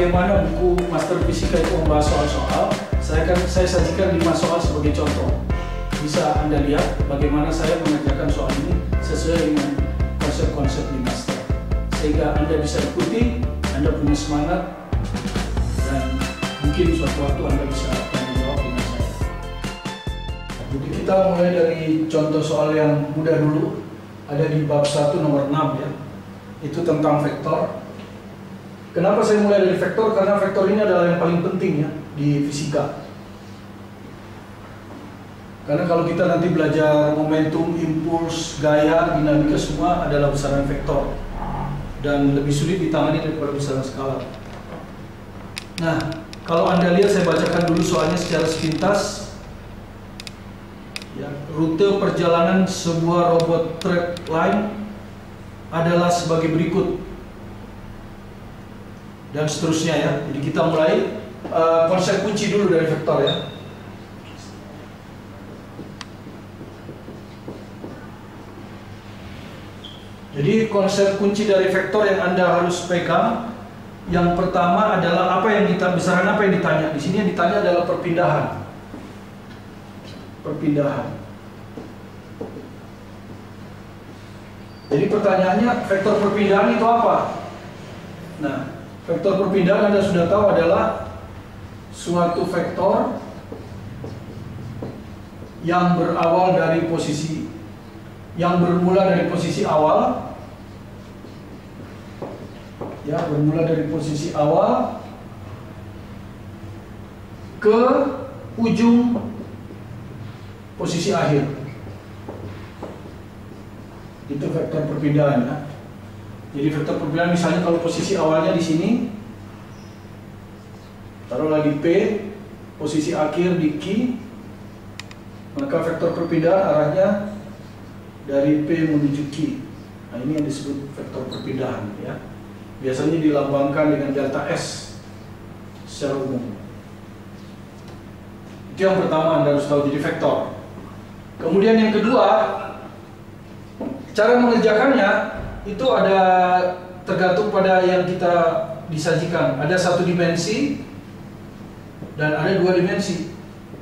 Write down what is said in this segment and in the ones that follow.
bagaimana buku Master Fisika itu membahas soal-soal, saya sajikan 5 soal sebagai contoh. Bisa Anda lihat bagaimana saya mengerjakan soal ini sesuai dengan konsep-konsep di Master. Sehingga Anda bisa ikuti, Anda punya semangat, dan mungkin suatu waktu Anda bisa tanya jawab dengan saya. Jadi kita mulai dari contoh soal yang mudah dulu. Ada di bab 1 nomor 6 ya. Itu tentang vektor. Kenapa saya mulai dari vektor? Karena vektor ini adalah yang paling penting ya di fisika. Karena kalau kita nanti belajar momentum, impuls, gaya, dinamika, semua adalah besaran vektor. Dan lebih sulit ditangani daripada besaran skalar. Nah, kalau Anda lihat, saya bacakan dulu soalnya secara sepintas. Ya, rute perjalanan sebuah robot track line adalah sebagai berikut. Dan seterusnya ya. Jadi kita mulai konsep kunci dulu dari vektor ya. Jadi konsep kunci dari vektor yang Anda harus pegang, yang pertama adalah besaran apa yang ditanya. Di sini yang ditanya adalah perpindahan. Jadi pertanyaannya, vektor perpindahan itu apa? Nah, vektor perpindahan Anda sudah tahu adalah suatu vektor yang bermula dari posisi awal, ya, bermula dari posisi awal ke ujung posisi akhir. Itu vektor perpindahan ya. Jadi vektor perpindahan misalnya kalau posisi awalnya di sini, taruhlah di P, posisi akhir di Q, maka vektor perpindahan arahnya dari P menuju Q. Nah, ini yang disebut vektor perpindahan ya. Biasanya dilambangkan dengan delta S secara umum. Itu yang pertama Anda harus tahu, jadi vektor. Kemudian yang kedua, cara mengerjakannya itu ada tergantung pada yang kita disajikan. Ada 1 dimensi dan ada 2 dimensi.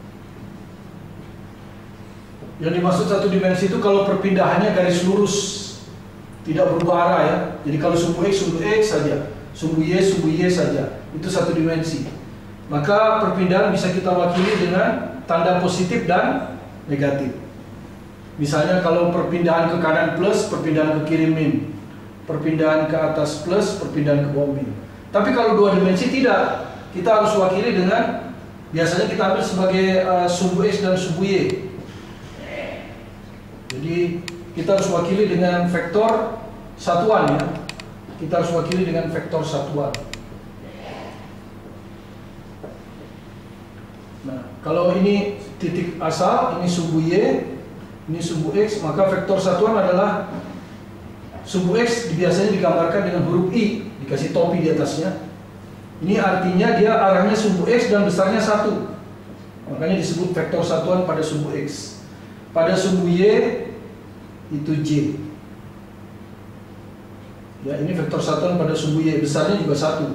Yang dimaksud 1 dimensi itu kalau perpindahannya garis lurus, tidak berubah arah ya. Jadi kalau sumbu X saja, sumbu Y saja, itu 1 dimensi. Maka perpindahan bisa kita wakili dengan tanda positif dan negatif. Misalnya kalau perpindahan ke kanan plus, perpindahan ke kiri min, perpindahan ke atas plus, perpindahan ke bawah min. Tapi kalau 2 dimensi tidak, kita harus wakili dengan, biasanya kita ambil sebagai sumbu X dan sumbu Y. Jadi kita harus wakili dengan vektor satuan ya. Kita harus wakili dengan vektor satuan. Nah, kalau ini titik asal, ini sumbu Y, ini sumbu X, maka vektor satuan adalah sumbu X biasanya digambarkan dengan huruf I, dikasih topi di atasnya. Ini artinya dia arahnya sumbu X dan besarnya 1. Makanya disebut vektor satuan pada sumbu X. Pada sumbu Y itu J. Ya, ini vektor satuan pada sumbu Y, besarnya juga 1.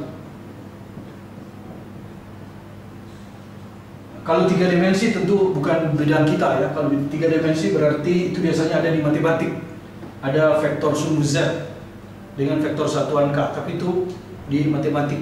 Kalau 3 dimensi tentu bukan bidang kita ya. Kalau 3 dimensi berarti itu biasanya ada di matematik. Ada vektor sumbu Z dengan vektor satuan K, tapi itu di matematik.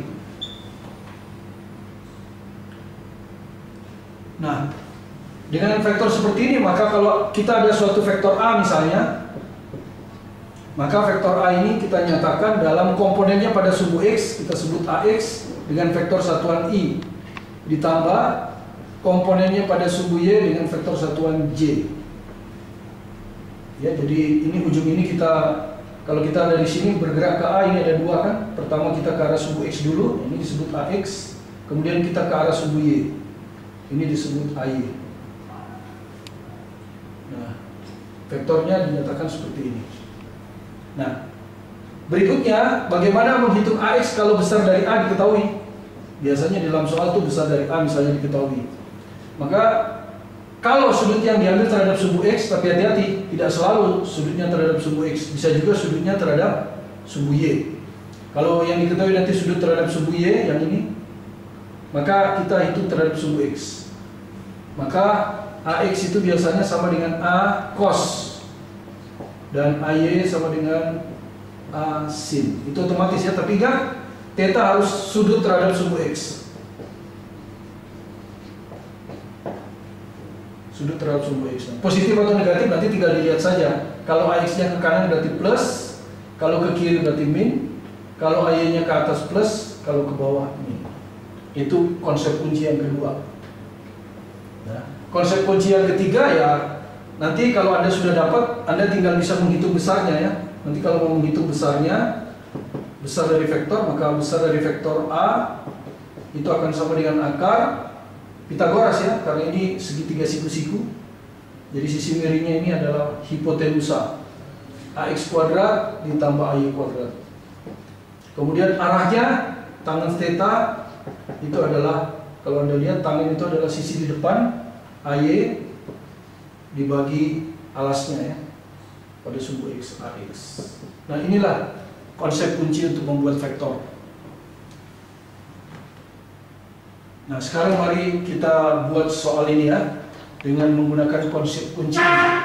Nah, dengan vektor seperti ini, maka kalau kita ada suatu vektor A misalnya, maka vektor A ini kita nyatakan dalam komponennya pada sumbu X, kita sebut AX dengan vektor satuan I, ditambah komponennya pada sumbu Y dengan vektor satuan J. Ya, jadi ini ujung ini kita, kalau kita ada di sini bergerak ke A, ini ada 2 kan. Pertama kita ke arah sumbu X dulu, ini disebut AX. Kemudian kita ke arah sumbu Y, ini disebut AY. Nah, vektornya dinyatakan seperti ini. Nah, berikutnya bagaimana menghitung AX kalau besar dari A diketahui? Biasanya dalam soal itu besar dari A misalnya diketahui. Maka kalau sudut yang diambil terhadap sumbu X, tapi hati-hati, tidak selalu sudutnya terhadap sumbu X, bisa juga sudutnya terhadap sumbu Y. Kalau yang diketahui nanti sudut terhadap sumbu Y yang ini, maka kita hitung terhadap sumbu X. Maka AX itu biasanya sama dengan A cos dan AY sama dengan A sin. Itu otomatis ya, tapi kan theta harus sudut terhadap sumbu X. Sudut terhadap sumbu X. Positif atau negatif nanti tinggal dilihat saja. Kalau AX-nya ke kanan berarti plus, kalau ke kiri berarti min, kalau AY-nya ke atas plus, kalau ke bawah min. Itu konsep kunci yang kedua. Nah, konsep kunci yang ketiga ya, nanti kalau Anda sudah dapat, Anda tinggal bisa menghitung besarnya ya. Nanti kalau mau menghitung besarnya, besar dari vektor, maka besar dari vektor A itu akan sama dengan akar Pitagoras ya, karena ini segitiga siku-siku. Jadi sisi miringnya ini adalah hipotenusa. AX kuadrat ditambah AY kuadrat. Kemudian arahnya, tangan theta itu adalah, kalau Anda lihat tangan itu adalah sisi di depan, AY dibagi alasnya ya, pada sumbu X, AX. Nah inilah konsep kunci untuk membuat vektor. Nah sekarang mari kita buat soal ini ya, dengan menggunakan konsep kunci.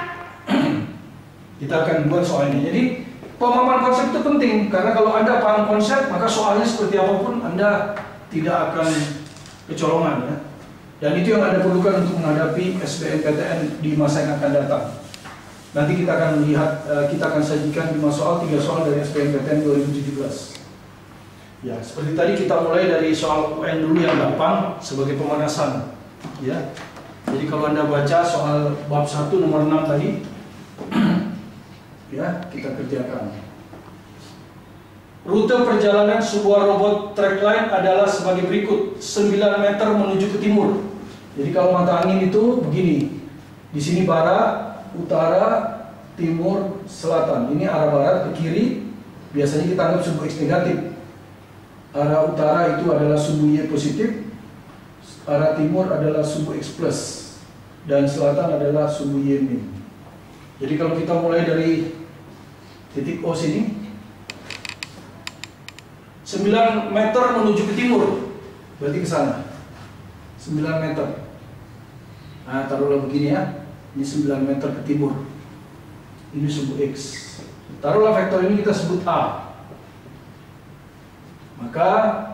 Kita akan buat soal ini. Jadi pemahaman konsep itu penting, karena kalau Anda paham konsep, maka soalnya seperti apapun Anda tidak akan kecolongan ya. Dan itu yang Anda perlukan untuk menghadapi SBMPTN di masa yang akan datang. Nanti kita akan melihat, kita akan sajikan 5 soal, 3 soal dari SBMPTN 2017. Ya, seperti tadi kita mulai dari soal UN dulu yang gampang sebagai pemanasan. Ya. Jadi kalau Anda baca soal bab 1 nomor 6 tadi, ya, kita kerjakan. Rute perjalanan sebuah robot trackline adalah sebagai berikut: 9 meter menuju ke timur. Jadi kalau mata angin itu begini. Di sini barat, utara, timur, selatan. Ini arah barat ke kiri. Biasanya kita anggap sumbu X negatif. Arah utara itu adalah sumbu Y positif. Arah timur adalah sumbu X plus. Dan selatan adalah sumbu Y min. Jadi kalau kita mulai dari titik O sini, 9 meter menuju ke timur, berarti ke sana 9 meter. Nah taruhlah begini ya, ini 9 meter ke timur, ini sumbu X. Taruhlah vektor ini kita sebut A. Maka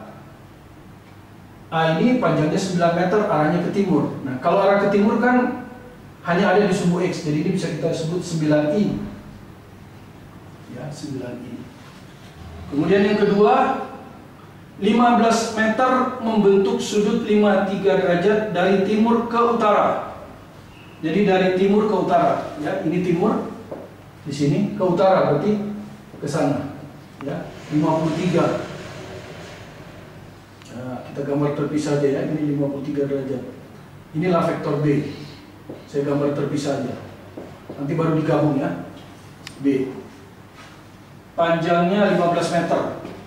A ini panjangnya 9 meter, arahnya ke timur. Nah kalau arah ke timur kan hanya ada di sumbu X, jadi ini bisa kita sebut 9I. Ya, 9I. Kemudian yang kedua, 15 meter membentuk sudut 53 derajat dari timur ke utara. Jadi dari timur ke utara, ya, ini timur, di sini ke utara berarti ke sana, ya, 53. Nah, kita gambar terpisah aja ya, ini 53 derajat. Inilah vektor B. Saya gambar terpisah aja. Nanti baru digabung ya. B. Panjangnya 15 meter.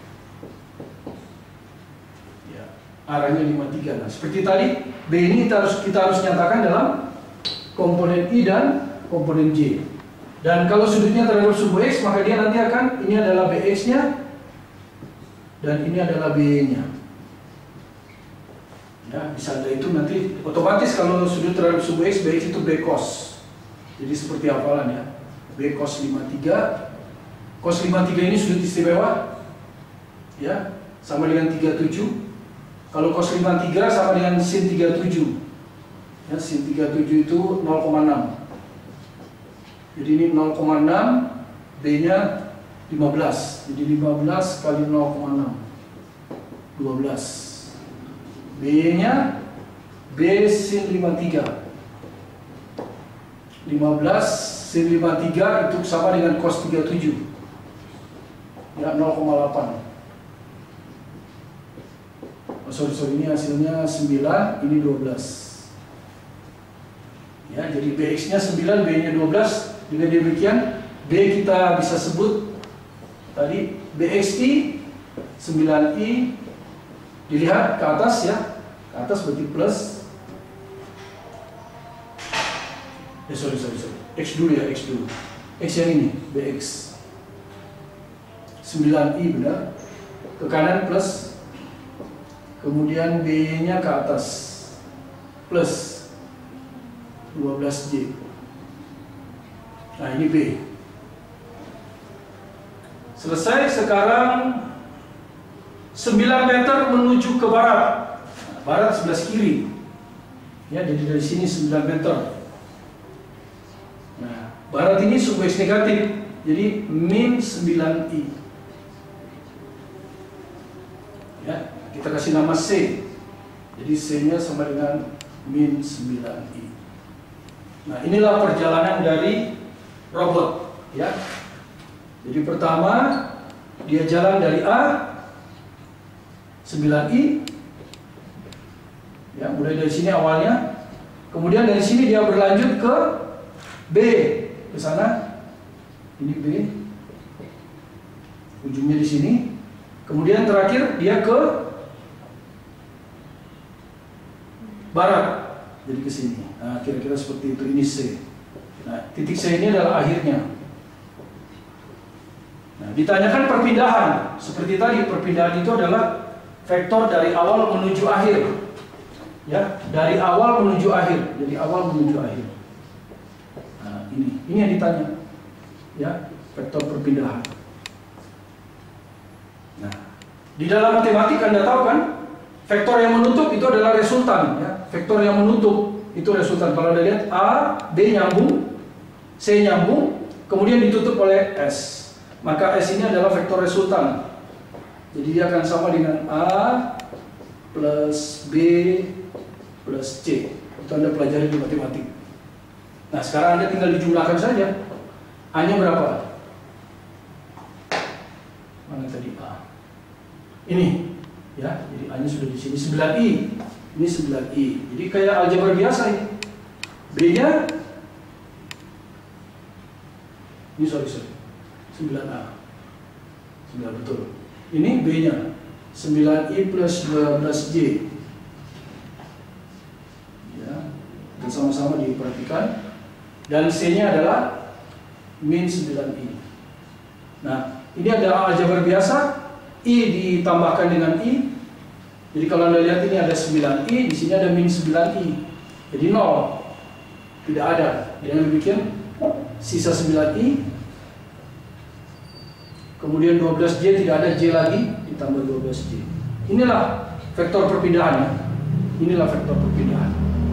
Ya, arahnya 53. Nah, seperti tadi, B ini kita harus nyatakan dalam komponen I dan komponen J. Dan kalau sudutnya terhadap sumbu X, maka dia nanti akan, ini adalah BX-nya dan ini adalah B-nya. Ya, bisa ada itu nanti otomatis kalau sudut terhadap sumbu X, BX itu B cos. Jadi seperti hafalan ya. B cos 53. Cos 53 ini sudut istimewa. Ya, sama dengan 37. Kalau cos 53 sama dengan sin 37. Ya, sin 37 itu 0,6. Jadi ini 0,6, B-nya 15. Jadi 15 kali 0,6. 12. B-nya B sin 53. 15 sin 53 itu sama dengan cos 37. Ya, 0,8. Oh, sorry, ini hasilnya 9, ini 12. Ya, jadi BX-nya 9, B-nya 12. Dengan demikian, B kita bisa sebut tadi BXI 9I. Dilihat ke atas ya, ke atas berarti plus. Sorry. X dulu ya, X dulu. X yang ini, BX 9I benar. ke kanan plus, kemudian B-nya ke atas plus 12J. Nah, ini B. Selesai. Sekarang 9 meter menuju ke barat. Nah, barat sebelah kiri. Ya, jadi dari sini 9 meter. Nah, barat ini suku X negatif. Jadi min 9I. Ya, kita kasih nama C. Jadi C-nya sama dengan min 9I. Nah, inilah perjalanan dari robot, ya. Jadi pertama dia jalan dari A 9I, ya, mulai dari sini awalnya. Kemudian dari sini dia berlanjut ke B, ke sana. Ini B, ujungnya di sini. Kemudian terakhir dia ke barat, jadi ke sini. Nah, kira-kira seperti itu. Ini C. Nah, titik C ini adalah akhirnya. Nah, ditanyakan perpindahan. Seperti tadi, perpindahan itu adalah vektor dari awal menuju akhir. Ya, dari awal menuju akhir. Jadi awal menuju akhir. Nah, ini yang ditanya. Ya, vektor perpindahan. Nah, di dalam matematik Anda tahu kan, vektor yang menutup itu adalah resultan. Ya, vektor yang menutup itu resultan. Kalau Anda lihat A, B nyambung, C nyambung, kemudian ditutup oleh S. Maka S ini adalah vektor resultan. Jadi dia akan sama dengan A plus B plus C. Itu Anda pelajari di matematik. Nah, sekarang Anda tinggal dijumlahkan saja. A-nya berapa? Mana tadi A? Ini, ya. Jadi A-nya sudah di sini 9I. Ini 9I. Jadi kayak aljabar biasa ini. B-nya ini sorry 9A. 9 betul. Ini B-nya 9I plus 12J. Ya, dan sama-sama diperhatikan. Dan C-nya adalah min 9I. Nah, ini ada aljabar biasa. I ditambahkan dengan I. Jadi kalau Anda lihat ini ada 9I, di sini ada min 9I. Jadi 0. Tidak ada. Dia bikin sisa 9I. Kemudian 12J tidak ada J lagi, ditambah 12J. Inilah vektor perpindahan, ya. Inilah vektor perpindahan.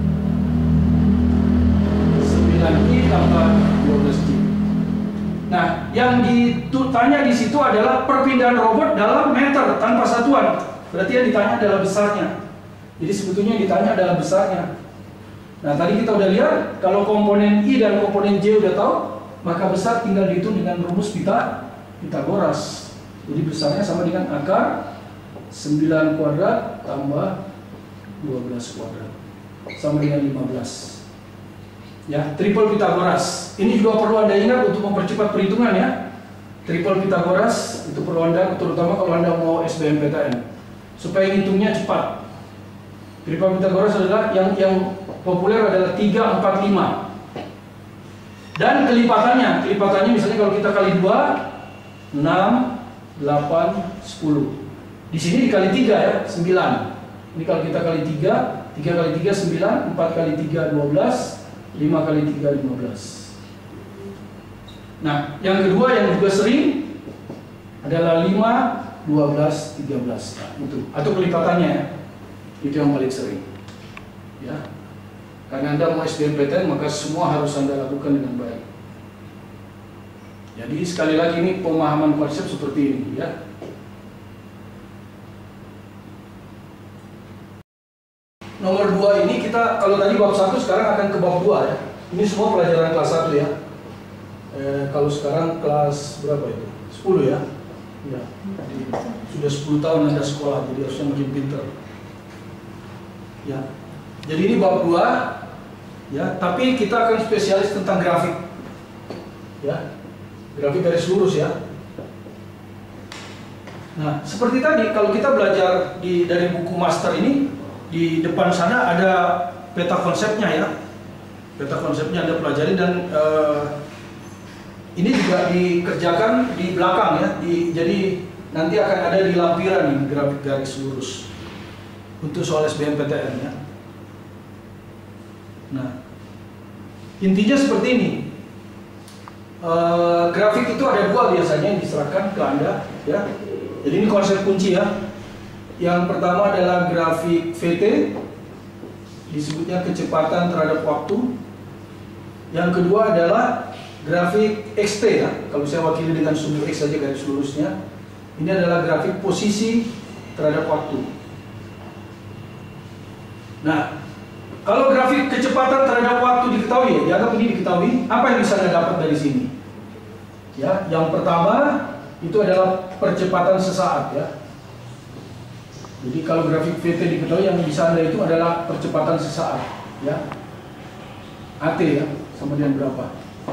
9I tambah 12J. Nah, yang ditanya di situ adalah perpindahan robot dalam meter tanpa satuan. Berarti yang ditanya adalah besarnya. Jadi sebetulnya yang ditanya adalah besarnya. Nah, tadi kita udah lihat kalau komponen I dan komponen J udah tahu, maka besar tinggal dihitung dengan rumus Pitagoras. Jadi besarnya sama dengan akar 9 kuadrat tambah 12 kuadrat sama dengan 15. Ya, triple Pitagoras. Ini juga perlu Anda ingat untuk mempercepat perhitungan, ya. Triple Pitagoras itu perlu Anda, terutama kalau Anda mau SBMPTN, supaya hitungnya cepat. Triple Pitagoras adalah yang populer adalah 3, 4, 5. Dan kelipatannya misalnya kalau kita kali 2, 6, 8, 10. Di sini dikali 3, ya, 9. Ini kalau kita kali 3, 3 kali 3 9, 4 kali 3 12, 5 kali 3 15. Nah, yang kedua yang juga sering adalah 5, 12, 13. Nah, itu atau kelipatannya, ya. Itu yang paling sering. Ya. Karena Anda mau SBMPTN, maka semua harus Anda lakukan dengan baik. Jadi sekali lagi ini pemahaman konsep seperti ini, ya. Nomor 2 ini kita, kalau tadi bab 1 sekarang akan ke bab 2, ya. Ini semua pelajaran kelas 1, ya. Kalau sekarang kelas berapa itu? 10, ya. Ya. Jadi, sudah 10 tahun Anda sekolah, jadi harusnya makin pintar. Ya. Jadi ini bab 2, ya, tapi kita akan spesialis tentang grafik. Ya. Grafik garis lurus, ya. Nah, seperti tadi kalau kita belajar dari buku master ini, di depan sana ada peta konsepnya, ya. Peta konsepnya Anda pelajari dan ini juga dikerjakan di belakang, ya. Jadi nanti akan ada di lampiran ini grafik garis lurus untuk soal SBMPTN ya. Nah, intinya seperti ini. Grafik itu ada dua biasanya yang diserahkan ke Anda ya. Jadi ini konsep kunci ya. Yang pertama adalah grafik VT, disebutnya kecepatan terhadap waktu. Yang kedua adalah grafik XT ya. Kalau saya wakili dengan sumber X saja garis lurusnya. Ini adalah grafik posisi terhadap waktu. Nah, kalau grafik kecepatan terhadap waktu diketahui ya, dianggap ini diketahui, apa yang bisa Anda dapat dari sini? Ya, yang pertama itu adalah percepatan sesaat ya. Jadi kalau grafik VT diketahui, yang bisa Anda itu adalah percepatan sesaat ya. AT ya, sama dengan berapa?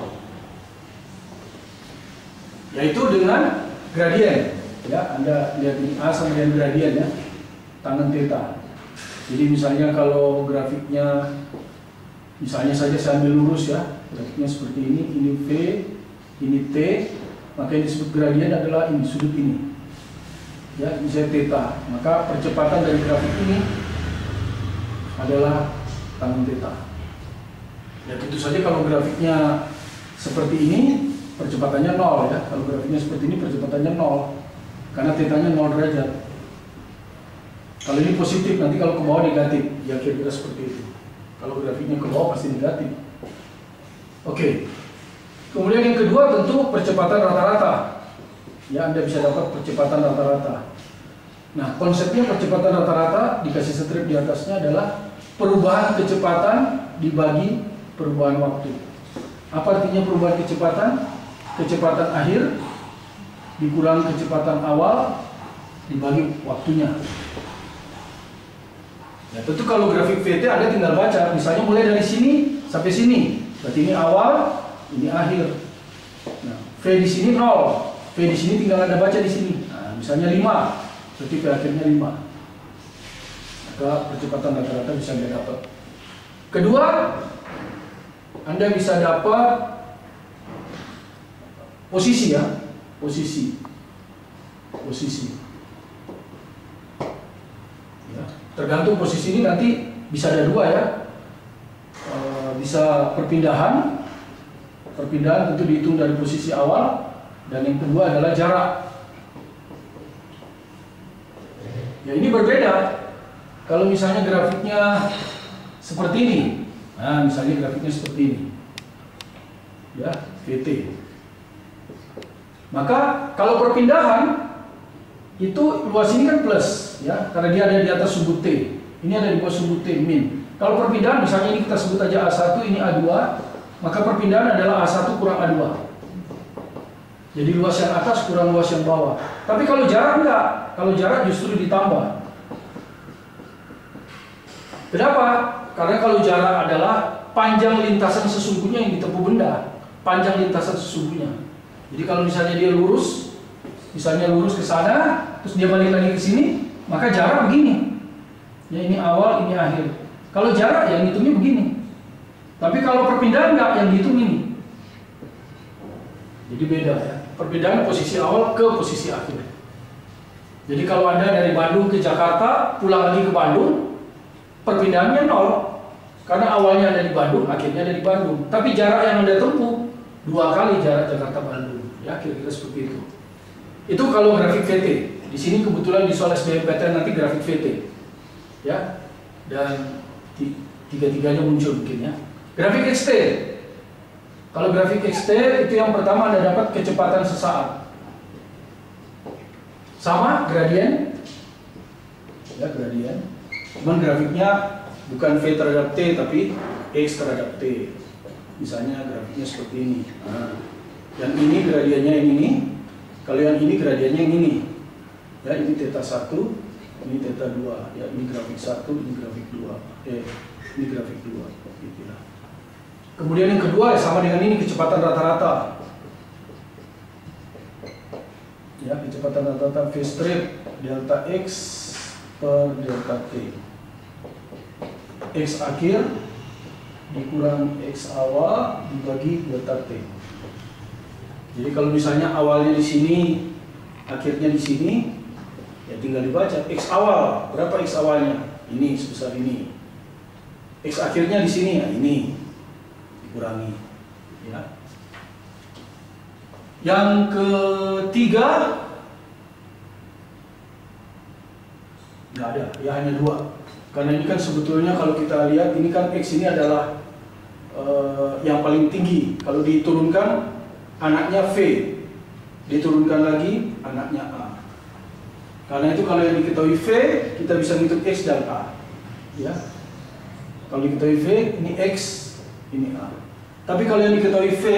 Yaitu dengan gradien ya. Anda lihat ini A sama dengan gradien ya, tangan theta. Jadi misalnya kalau grafiknya, misalnya saja saya ambil lurus ya, grafiknya seperti ini V, ini T, maka yang disebut gradien adalah ini, sudut ini ya, misalnya theta, maka percepatan dari grafik ini adalah tangan theta ya. Tentu saja kalau grafiknya seperti ini, percepatannya 0 ya. Kalau grafiknya seperti ini, percepatannya 0 karena tetanya 0 derajat. Kalau ini positif, nanti kalau ke bawah negatif ya, kira-kira seperti itu. Kalau grafiknya ke bawah pasti negatif. Oke. Kemudian yang kedua tentu percepatan rata-rata. Ya, Anda bisa dapat percepatan rata-rata. Nah, konsepnya percepatan rata-rata dikasih strip di atasnya adalah perubahan kecepatan dibagi perubahan waktu. Apa artinya perubahan kecepatan? Kecepatan akhir dikurang kecepatan awal dibagi waktunya. Ya, tentu kalau grafik VT Anda tinggal baca, misalnya mulai dari sini sampai sini, berarti ini awal, ini akhir. Nah, V di sini 0, V di sini tinggal Anda baca di sini. Nah, misalnya 5, berarti V akhirnya 5. Maka percepatan rata-rata bisa Anda dapat. Kedua, Anda bisa dapat posisi ya, posisi. Ya, tergantung posisi ini nanti bisa ada dua ya. Bisa perpindahan tentu dihitung dari posisi awal, dan yang kedua adalah jarak. Ya, ini berbeda. Kalau misalnya grafiknya seperti ini, nah misalnya grafiknya seperti ini, ya VT. Maka kalau perpindahan itu luas ini kan plus, ya, karena dia ada di atas sumbu T. Ini ada di bawah sumbu T min. Kalau perpindahan misalnya ini kita sebut aja A1, ini A2, maka perpindahan adalah A1 kurang A2. Jadi luas yang atas kurang luas yang bawah. Tapi kalau jarak enggak, kalau jarak justru ditambah. Kenapa? Karena kalau jarak adalah panjang lintasan sesungguhnya yang ditempuh benda, panjang lintasan sesungguhnya. Jadi kalau misalnya dia lurus, misalnya lurus ke sana, terus dia balik lagi ke sini, maka jarak begini. Ya, ini awal, ini akhir. Kalau jarak yang hitungnya begini. Tapi kalau perpindahan enggak, yang dihitung ini. Jadi beda ya. Perbedaan posisi awal ke posisi akhir. Jadi kalau Anda dari Bandung ke Jakarta, pulang lagi ke Bandung, perpindahannya 0. Karena awalnya ada di Bandung, akhirnya ada di Bandung. Tapi jarak yang Anda tempuh 2 kali jarak Jakarta-Bandung. Ya, kira-kira seperti itu. Itu kalau grafik VT. Di sini kebetulan di soal SBMPTN nanti grafik VT. Ya. Dan tiga-tiganya muncul mungkin ya. Grafik XT. Kalau grafik XT itu yang pertama Anda dapat kecepatan sesaat. Sama gradien. Ya, gradien. Cuman grafiknya bukan V terhadap T tapi X terhadap T. Misalnya grafiknya seperti ini. Nah, yang ini gradiennya yang ini. Kalau yang ini gradiennya yang ini. Ya, ini theta 1, ini theta 2. Ya, ini grafik 1, ini grafik 2. Ini grafik 2. Gitu ya. Kemudian yang kedua ya sama dengan ini, kecepatan rata-rata. Ya, kecepatan rata-rata V strip delta X per delta T. X akhir dikurang X awal dibagi delta T. Jadi kalau misalnya awalnya di sini akhirnya di sini, ya tinggal dibaca X awal, berapa X awalnya? Ini sebesar ini. X akhirnya di sini, ya ini dikurangi. Ya. Yang ketiga, nggak ada, ya hanya 2. Karena ini kan sebetulnya kalau kita lihat ini kan X ini adalah yang paling tinggi. Kalau diturunkan anaknya V, diturunkan lagi anaknya A. Karena itu kalau yang diketahui V, kita bisa menghitung X dan A. Ya. Kalau diketahui V, ini X, ini A. Tapi kalau yang diketahui V,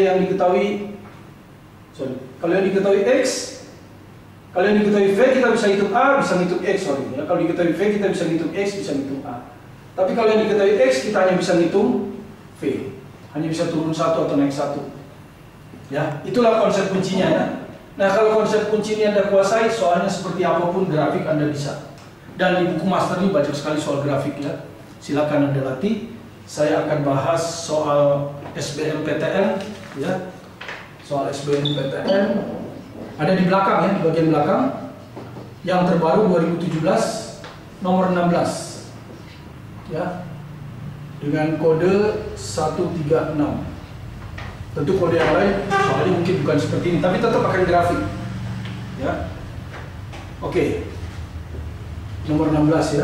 kalau yang diketahui X, kalau yang diketahui V kita bisa hitung A, bisa hitung X, ya. Kalau diketahui V kita bisa hitung X, bisa hitung A. Tapi kalau yang diketahui X kita hanya bisa hitung V, hanya bisa turun 1 atau naik 1. Ya, itulah konsep kuncinya ya. Nah, kalau konsep kunci ini Anda kuasai, soalnya seperti apapun grafik Anda bisa. Dan di buku master ini banyak sekali soal grafik ya. Silakan Anda latih. Saya akan bahas soal SBMPTN ya. Soal SBMPTN ada di belakang ya, di bagian belakang. Yang terbaru 2017 nomor 16. Ya. Dengan kode 136. Tentu kode yang lain soalnya mungkin bukan seperti ini, tapi tetap akan grafik. Ya. Oke. Nomor 16 ya.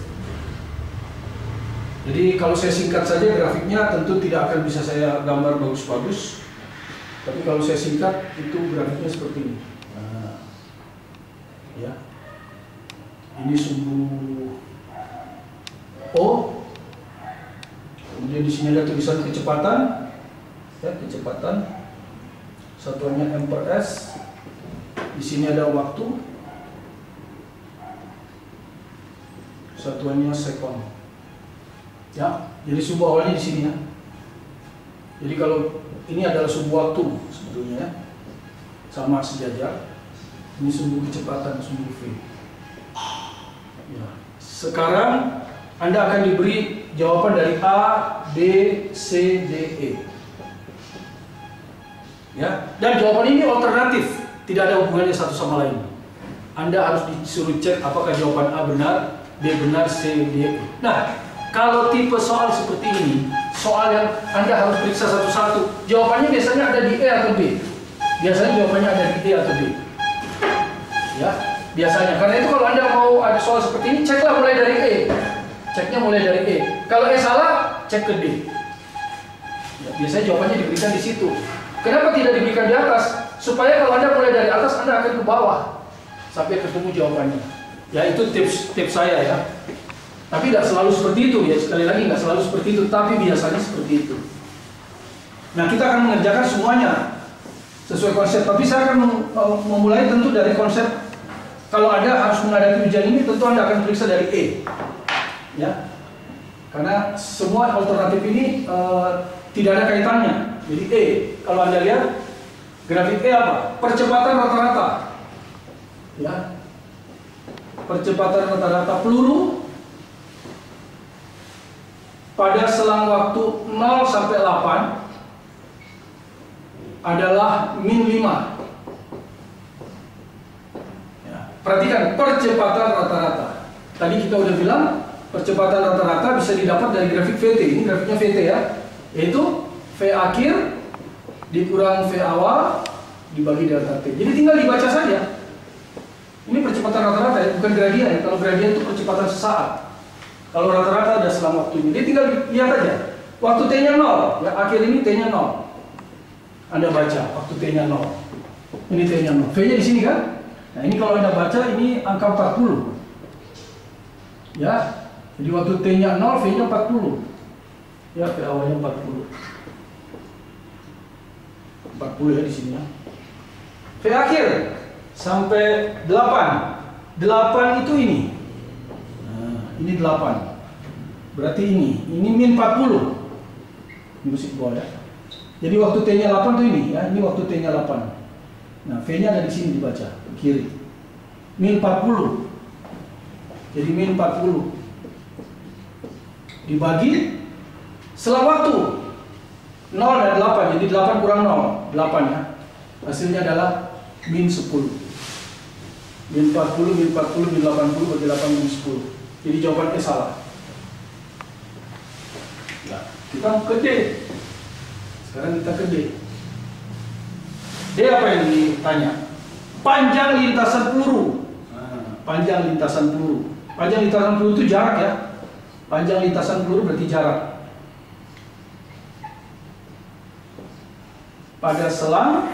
Jadi kalau saya singkat saja grafiknya tentu tidak akan bisa saya gambar bagus-bagus. Tapi kalau saya singkat itu grafiknya seperti ini. Nah, ya. Ini sumbu O. Kemudian di sini ada tulisan kecepatan. Ya, kecepatan. Satuannya m/s. Di sini ada waktu. Satuannya sekon. Ya, jadi sumbu awalnya di sini ya. Jadi kalau ini adalah sumbu waktu sebetulnya ya. Sama sejajar. Ini sumbu kecepatan, sumbu V. Ya. Sekarang Anda akan diberi jawaban dari A, B, C, D, E. Ya, dan jawaban ini alternatif, tidak ada hubungannya satu sama lain. Anda harus disuruh cek apakah jawaban A benar, B benar, C, D, E. Nah, kalau tipe soal seperti ini, soal yang Anda harus periksa satu-satu, jawabannya biasanya ada di E atau B. Biasanya jawabannya ada di E atau B. Ya, biasanya. Karena itu kalau Anda mau ada soal seperti ini, ceklah mulai dari E. Ceknya mulai dari E. Kalau E salah, cek ke D. Ya, biasanya jawabannya diberikan di situ. Kenapa tidak diberikan di atas? Supaya kalau Anda mulai dari atas, Anda akan ke bawah sampai ketemu jawabannya. Ya, itu tips saya ya. Tapi tidak selalu seperti itu ya. Sekali lagi nggak selalu seperti itu, tapi biasanya seperti itu. Nah, kita akan mengerjakan semuanya sesuai konsep. Tapi saya akan memulai tentu dari konsep. Kalau Anda harus menghadapi ujian ini, tentu Anda akan periksa dari E. Ya, karena semua alternatif ini tidak ada kaitannya. Jadi E, kalau Anda lihat grafik E apa? Percepatan rata-rata. Ya, percepatan rata-rata peluru pada selang waktu 0 sampai 8 adalah min 5. Ya, perhatikan percepatan rata-rata. Tadi kita udah bilang percepatan rata-rata bisa didapat dari grafik VT. Ini grafiknya VT ya, yaitu V akhir dikurang V awal dibagi delta T. Jadi tinggal dibaca saja. Ini percepatan rata-rata ya, bukan gradien. Kalau gradien itu percepatan sesaat. Kalau rata-rata ada selang waktunya. Dia tinggal lihat aja. Waktu T-nya 0, ya akhir ini T-nya 0. Anda baca waktu T-nya 0. Ini T-nya 0. V-nya di sini kan? Nah, ini kalau Anda baca ini angka 40. Ya. Jadi waktu T-nya 0, V-nya 40. Ya, V awalnya 40. 40 ya di sini ya. V akhir sampai 8. 8 itu ini. Nah, ini 8. Berarti ini min 40. Ini musik bawah ya. Jadi waktu T-nya 8 tuh ini ya, ini waktu T-nya 8. Nah, V-nya ada di sini dibaca ke kiri. Min 40. Jadi min 40 dibagi selang waktu 0 dan 8. Jadi 8 kurang 0, 8 ya. Hasilnya adalah min 10. min 40, min 40, min 80 bagi 8 min 10. Jadi jawaban E salah. Ya, kita ke D. Sekarang kita ke D. D apa yang ditanya? Panjang lintasan peluru. Panjang lintasan peluru. Panjang lintasan peluru itu jarak ya. Panjang lintasan peluru berarti jarak. Pada selang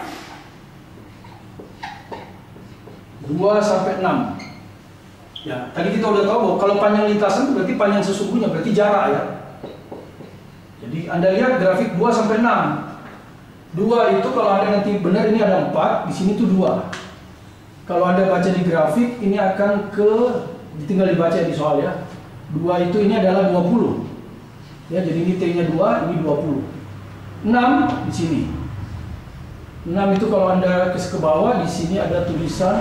2 sampai 6. Ya, tadi kita udah tahu bahwa kalau panjang lintasan itu berarti panjang sesungguhnya, berarti jarak ya. Jadi Anda lihat grafik 2 sampai 6. 2 itu kalau Anda nanti benar ini ada 4, di sini tuh 2. Kalau Anda baca di grafik ini akan ke, tinggal dibaca di soal ya. 2 itu ini adalah 20. Ya, jadi ini T-nya 2, ini 20. 6 di sini. 6 itu kalau Anda ke bawah, di sini ada tulisan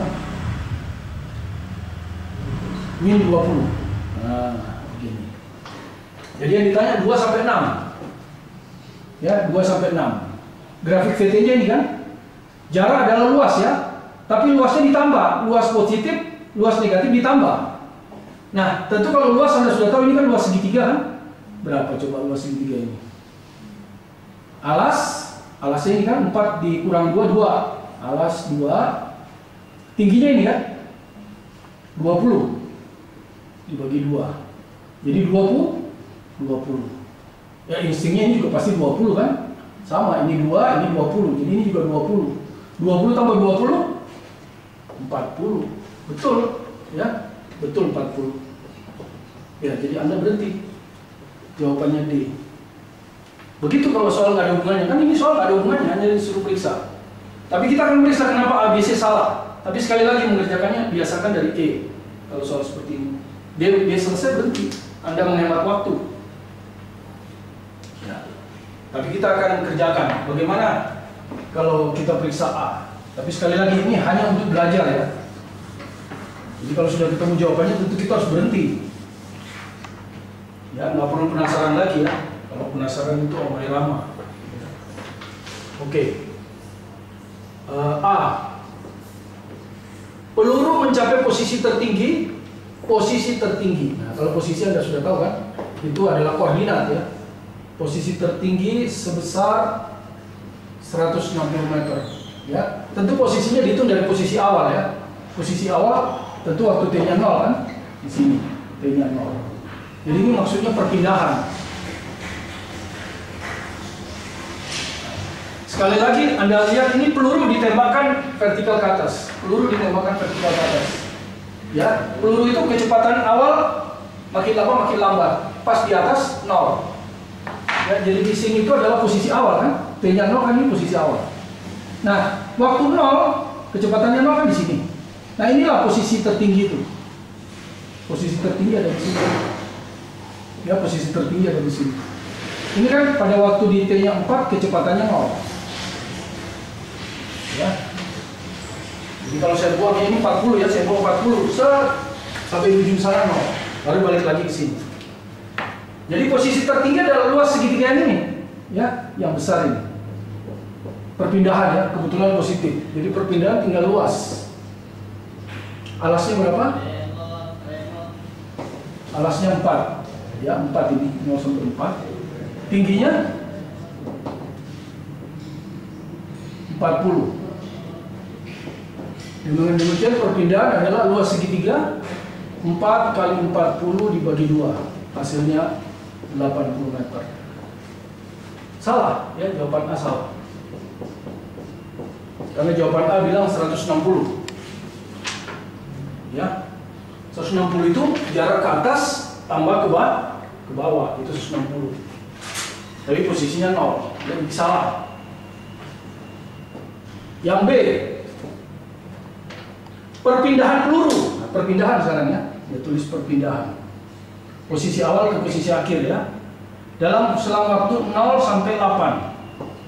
min 20. Nah, begini. Jadi yang ditanya 2 sampai 6. Ya, 2 sampai 6. Grafik VT-nya ini kan jarak adalah luas ya. Tapi luasnya ditambah, luas positif, luas negatif ditambah. Nah, tentu kalau luas Anda sudah tahu ini kan luas segitiga kan? Berapa coba luas segitiga ini? Alasnya ini kan 4 dikurang 2, 2. Alas 2. Tingginya ini kan? 20 dibagi 2. Jadi 20. Ya, instingnya ini juga pasti 20 kan? Sama, ini 2, ini 20. Jadi ini juga 20. 20 tambah 20 40. Betul ya, betul 40. Ya, jadi Anda berhenti. Jawabannya D. Begitu kalau soal nggak ada hubungannya, kan ini soal nggak ada hubungannya, hanya disuruh periksa. Tapi kita akan periksa kenapa ABC salah. Tapi sekali lagi mengerjakannya biasakan dari E. Kalau soal seperti ini, dia selesai berhenti. Anda menghemat waktu. Ya. Tapi kita akan kerjakan. Bagaimana kalau kita periksa A? Tapi sekali lagi ini hanya untuk belajar ya. Jadi kalau sudah ketemu jawabannya tentu kita harus berhenti. Ya, nggak perlu penasaran lagi ya. Kalau penasaran itu omai lama. Oke. A. Peluru mencapai posisi tertinggi. Posisi tertinggi. Nah, kalau posisi Anda sudah tahu kan? Itu adalah koordinat ya. Posisi tertinggi sebesar 160 meter. Ya, tentu posisinya dihitung dari posisi awal ya. Posisi awal tentu waktu T-nya 0 kan? Di sini T-nya 0. Jadi ini maksudnya perpindahan. Sekali lagi Anda lihat ini peluru ditembakkan vertikal ke atas. Peluru ditembakkan vertikal ke atas. Ya, peluru itu kecepatan awal makin lama makin lambat. Pas di atas 0. Ya, jadi missing itu adalah posisi awal kan? T-nya 0 kan ini posisi awal. Nah, waktu 0, kecepatannya 0 kan di sini. Nah, inilah posisi tertinggi itu. Posisi tertinggi ada di sini. Ya, posisi tertinggi ada di sini. Ini kan pada waktu di T-nya 4, kecepatannya 0. Ya. Jadi kalau saya buang ini 40 ya, saya buang 40, sampai ujung sana 0. Baru balik lagi ke sini. Jadi posisi tertinggi adalah luas segitiga ini. Ya, yang besar ini. Perpindahan ya, kebetulan positif. Jadi perpindahan tinggal luas. Alasnya berapa? Alasnya 4. Ya, 4 ini, 0 sampai 4. Tingginya 40. Dengan demikian perpindahan adalah luas segitiga 4 kali 40 dibagi 2. Hasilnya 80 meter. Salah ya, jawaban A salah. Karena jawaban A bilang 160. Ya. 160 itu jarak ke atas tambah ke bawah, itu 160. Tapi posisinya 0. Jadi salah. Yang B. Perpindahan peluru. Nah, perpindahan sekarang ya. Dia tulis perpindahan. Posisi awal ke posisi akhir ya. Dalam selang waktu 0 sampai 8.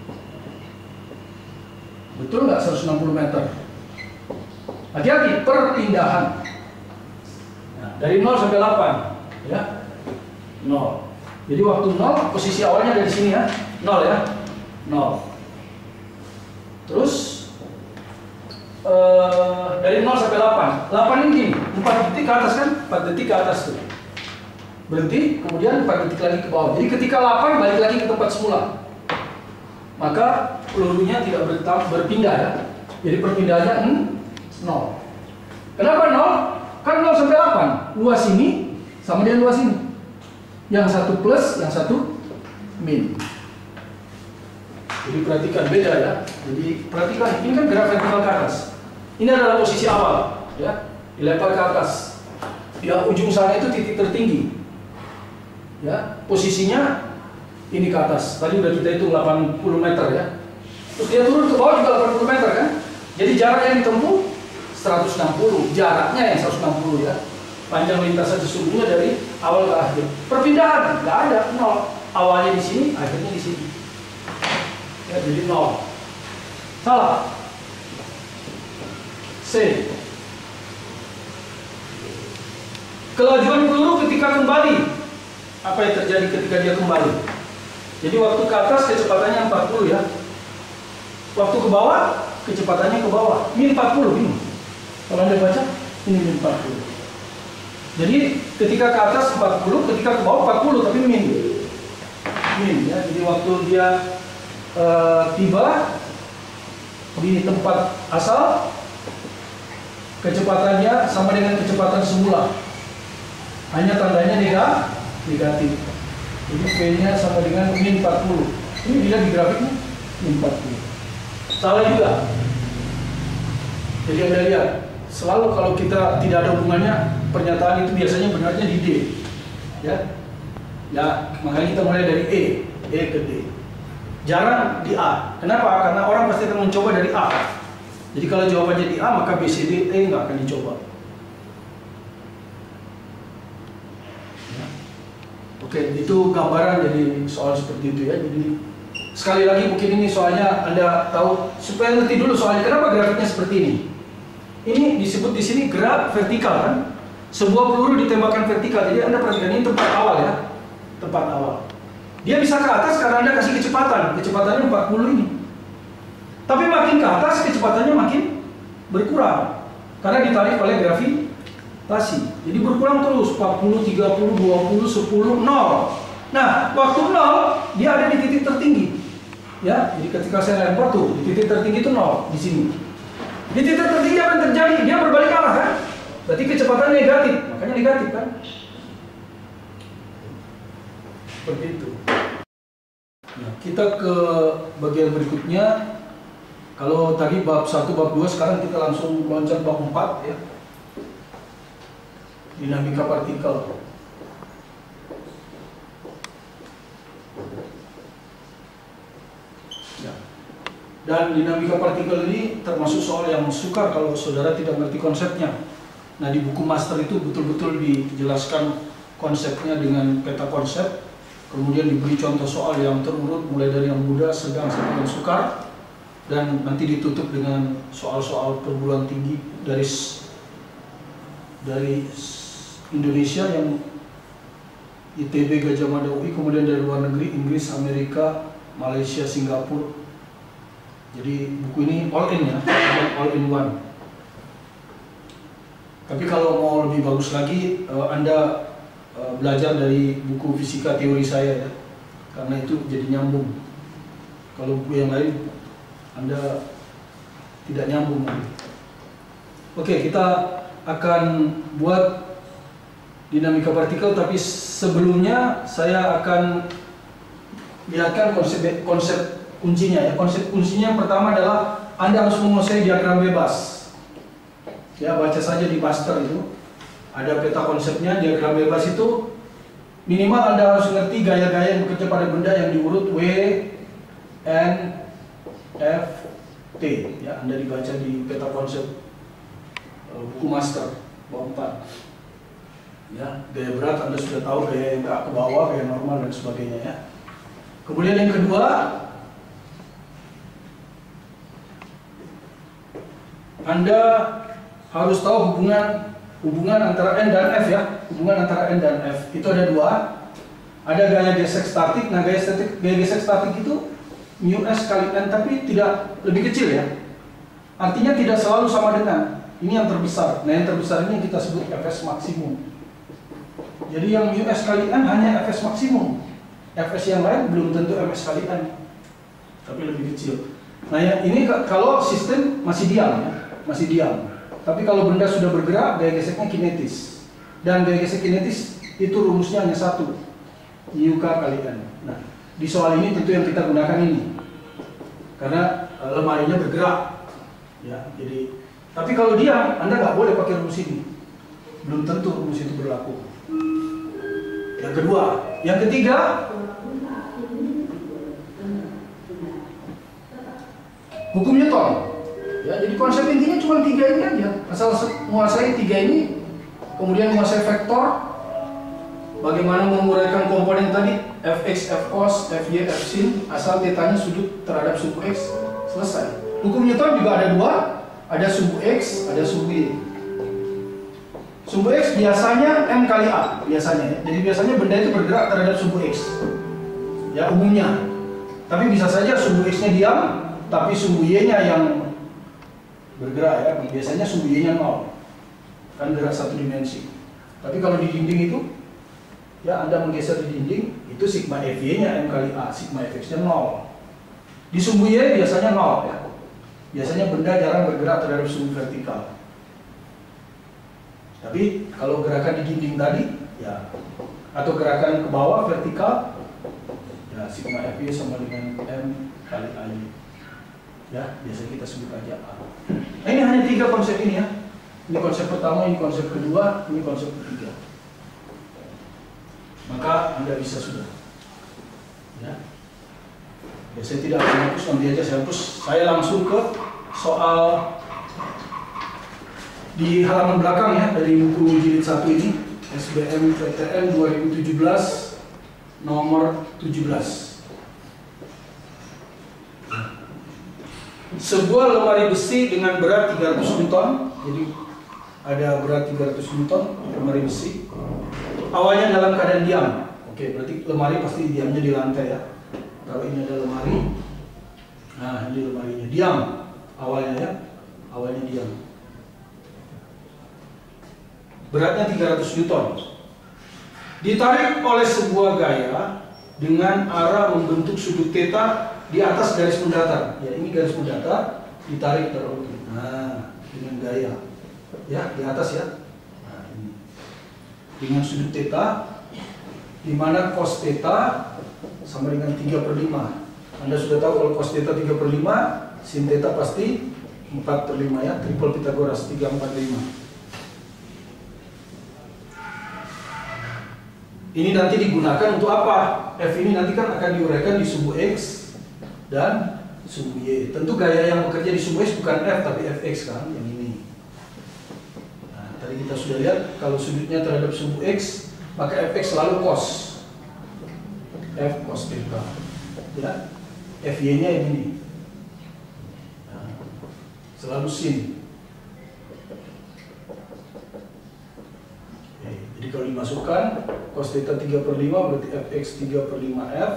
Betul nggak 160 meter? Hati-hati, perpindahan. Nah, dari 0 sampai 8, ya, 0. Jadi waktu 0, posisi awalnya dari sini ya, 0 ya, 0. Terus dari 0 sampai 8. 8 ini gini, 4 detik ke atas kan? 4 detik ke atas tuh. Berhenti, kemudian 4 detik lagi ke bawah. Jadi ketika 8 balik lagi ke tempat semula. Maka pelurunya tidak berpindah ya. Jadi perpindahannya 0. Kenapa 0? Kan 0 sampai 8. Luas ini sama dengan luas ini. Yang satu plus, yang satu min. Jadi perhatikan beda ya. Jadi perhatikan ini kan gerak vertikal ke atas. Ini adalah posisi awal ya. Dilempar ke atas. Di ujung sana itu titik tertinggi. Ya, posisinya ini ke atas. Tadi udah kita hitung 80 meter ya. Terus dia turun ke bawah juga 80 meter kan. Jadi jarak yang ditempuh 160. Jaraknya yang 160 ya. Panjang lintasan sesungguhnya dari awal ke akhir. Perpindahan nggak ada, 0. Awalnya di sini, akhirnya di sini. Ya, jadi 0. Salah. C. Kelajuan peluru ketika kembali. Apa yang terjadi ketika dia kembali? Jadi waktu ke atas kecepatannya 40 ya. Waktu ke bawah kecepatannya ke bawah. Min 40 ini. Kalau Anda baca ini min 40. Jadi ketika ke atas 40, ketika ke bawah 40 tapi min. Min ya. Jadi waktu dia tiba di tempat asal kecepatannya sama dengan kecepatan semula. Hanya tandanya negatif. Jadi P-nya sama dengan min 40. Ini dilihat di grafiknya min 40. Salah juga. Jadi Anda lihat, selalu kalau kita tidak ada hubungannya, pernyataan itu biasanya benarnya di D. Ya. Ya, makanya kita mulai dari E ke D. Jarang di A. Kenapa? Karena orang pasti akan mencoba dari A. Jadi kalau jawabannya di A, maka B, C, D, E nggak akan dicoba. Oke, itu gambaran jadi soal seperti itu ya. Jadi sekali lagi mungkin ini soalnya Anda tahu supaya ngerti dulu soalnya kenapa grafiknya seperti ini. Ini disebut di sini gerak vertikal kan? Sebuah peluru ditembakkan vertikal. Jadi Anda perhatikan ini tempat awal ya. Tempat awal. Dia bisa ke atas karena Anda kasih kecepatan. Kecepatannya 40 ini. Tapi makin ke atas kecepatannya makin berkurang. Karena ditarik oleh gravitasi. Jadi berkurang terus 40, 30, 20, 10, 0. Nah, waktu 0 dia ada di titik tertinggi. Ya, jadi ketika saya lempar tuh di titik tertinggi itu 0 di sini. Di titik tertinggi apa yang terjadi? Dia berbalik arah kan? Berarti kecepatan negatif, makanya negatif kan? Seperti itu. Nah, kita ke bagian berikutnya. Kalau tadi bab 1, bab 2, sekarang kita langsung loncat bab 4 ya. Dinamika partikel. Ya. Dan dinamika partikel ini termasuk soal yang sukar kalau saudara tidak mengerti konsepnya. Nah, di buku master itu betul-betul dijelaskan konsepnya dengan peta konsep. Kemudian diberi contoh soal yang terurut mulai dari yang mudah, sedang, sampai yang sukar. Dan nanti ditutup dengan soal-soal perguruan tinggi dari Indonesia yang ITB, Gajah Mada, UI, kemudian dari luar negeri, Inggris, Amerika, Malaysia, Singapura. Jadi buku ini all in ya, all in one. Tapi kalau mau lebih bagus lagi, Anda belajar dari buku fisika teori saya ya, karena itu jadi nyambung. Kalau buku yang lain Anda tidak nyambung. Oke, kita akan buat dinamika partikel, tapi sebelumnya saya akan lihatkan konsep kuncinya ya. Konsep kuncinya yang pertama adalah Anda harus menguasai diagram bebas. Ya, baca saja di master itu. Ada peta konsepnya, diagram bebas itu minimal Anda harus mengerti gaya-gaya yang bekerja pada benda yang diurut W, N, F, T. Ya, Anda dibaca di peta konsep buku master bab 4. Ya, gaya berat Anda sudah tahu, gaya yang ke bawah, gaya normal dan sebagainya ya. Kemudian yang kedua, Anda harus tahu hubungan antara N dan F ya. Hubungan antara N dan F itu ada dua. Ada gaya gesek statik. Nah, gaya gesek statik itu mu S kali N, tapi tidak lebih kecil ya. Artinya tidak selalu sama dengan. Ini yang terbesar. Nah yang terbesar ini kita sebut Fs maksimum. Jadi yang US kali N hanya Fs maksimum. Fs yang lain belum tentu Ms kali N, tapi lebih kecil. Nah ya, ini kalau sistem masih diam ya, masih diam. Tapi kalau benda sudah bergerak, gaya geseknya kinetis. Dan gaya gesek kinetis itu rumusnya hanya satu, UK kali N. Nah, di soal ini tentu yang kita gunakan ini, karena lemarinya bergerak. Ya, jadi, tapi kalau diam, Anda nggak boleh pakai rumus ini. Belum tentu rumus itu berlaku. Yang kedua, yang ketiga, hukum Newton. Ya, jadi konsep intinya cuma tiga ini aja. Asal menguasai tiga ini, kemudian menguasai vektor, bagaimana menguraikan komponen tadi, fx, fcos, fy, fsin, asal tetanya sudut terhadap sumbu x, selesai. Hukum Newton juga ada dua, ada sumbu x, ada sumbu y. Sumbu x biasanya m kali a, biasanya ya. Jadi biasanya benda itu bergerak terhadap sumbu x. Ya, umumnya. Tapi bisa saja sumbu x-nya diam, tapi sumbu y-nya yang bergerak ya. Biasanya sumbu y-nya 0. Kan gerak satu dimensi. Tapi kalau di dinding itu, ya Anda menggeser di dinding, itu sigma fy-nya m kali a, sigma fx-nya 0. Di sumbu y biasanya 0 ya. Biasanya benda jarang bergerak terhadap sumbu vertikal. Tapi kalau gerakan di dinding tadi, ya, atau gerakan ke bawah vertikal, ya sigma fy sama dengan m kali a. Ya, biasa kita sebut aja a. Nah, ini hanya tiga konsep ini ya. Ini konsep pertama, ini konsep kedua, ini konsep ketiga. Maka Anda bisa sudah. Ya. Saya tidak akan hapus, nanti aja saya hapus. Saya langsung ke soal di halaman belakang ya, dari buku jilid 1 ini, SBMPTN 2017 nomor 17. Sebuah lemari besi dengan berat 300 Newton, jadi ada berat 300 Newton lemari besi. Awalnya dalam keadaan diam. Oke, berarti lemari pasti diamnya di lantai ya. Kalau ini ada lemari, nah ini lemarinya diam awalnya ya, awalnya diam. Beratnya 300 Newton. Ditarik oleh sebuah gaya dengan arah membentuk sudut theta di atas garis mendatar. Ya, ini garis mendatar ditarik terus. Nah, dengan gaya ya di atas ya. Nah, ini dengan sudut theta, di mana cos theta sama dengan 3/5. Anda sudah tahu kalau cos theta 3/5, sin theta pasti 4/5 ya, triple Pythagoras 3/4/5. Ini nanti digunakan untuk apa? F ini nanti kan akan diuraikan di sumbu x dan sumbu y. Tentu gaya yang bekerja di sumbu x bukan f tapi fx kan, yang ini. Nah, tadi kita sudah lihat kalau sudutnya terhadap sumbu x, maka fx selalu cos. F cos theta. Ya. Fy-nya ini. Nah, selalu sin. Oke, jadi kalau dimasukkan cos theta 3/5 berarti fx 3/5f.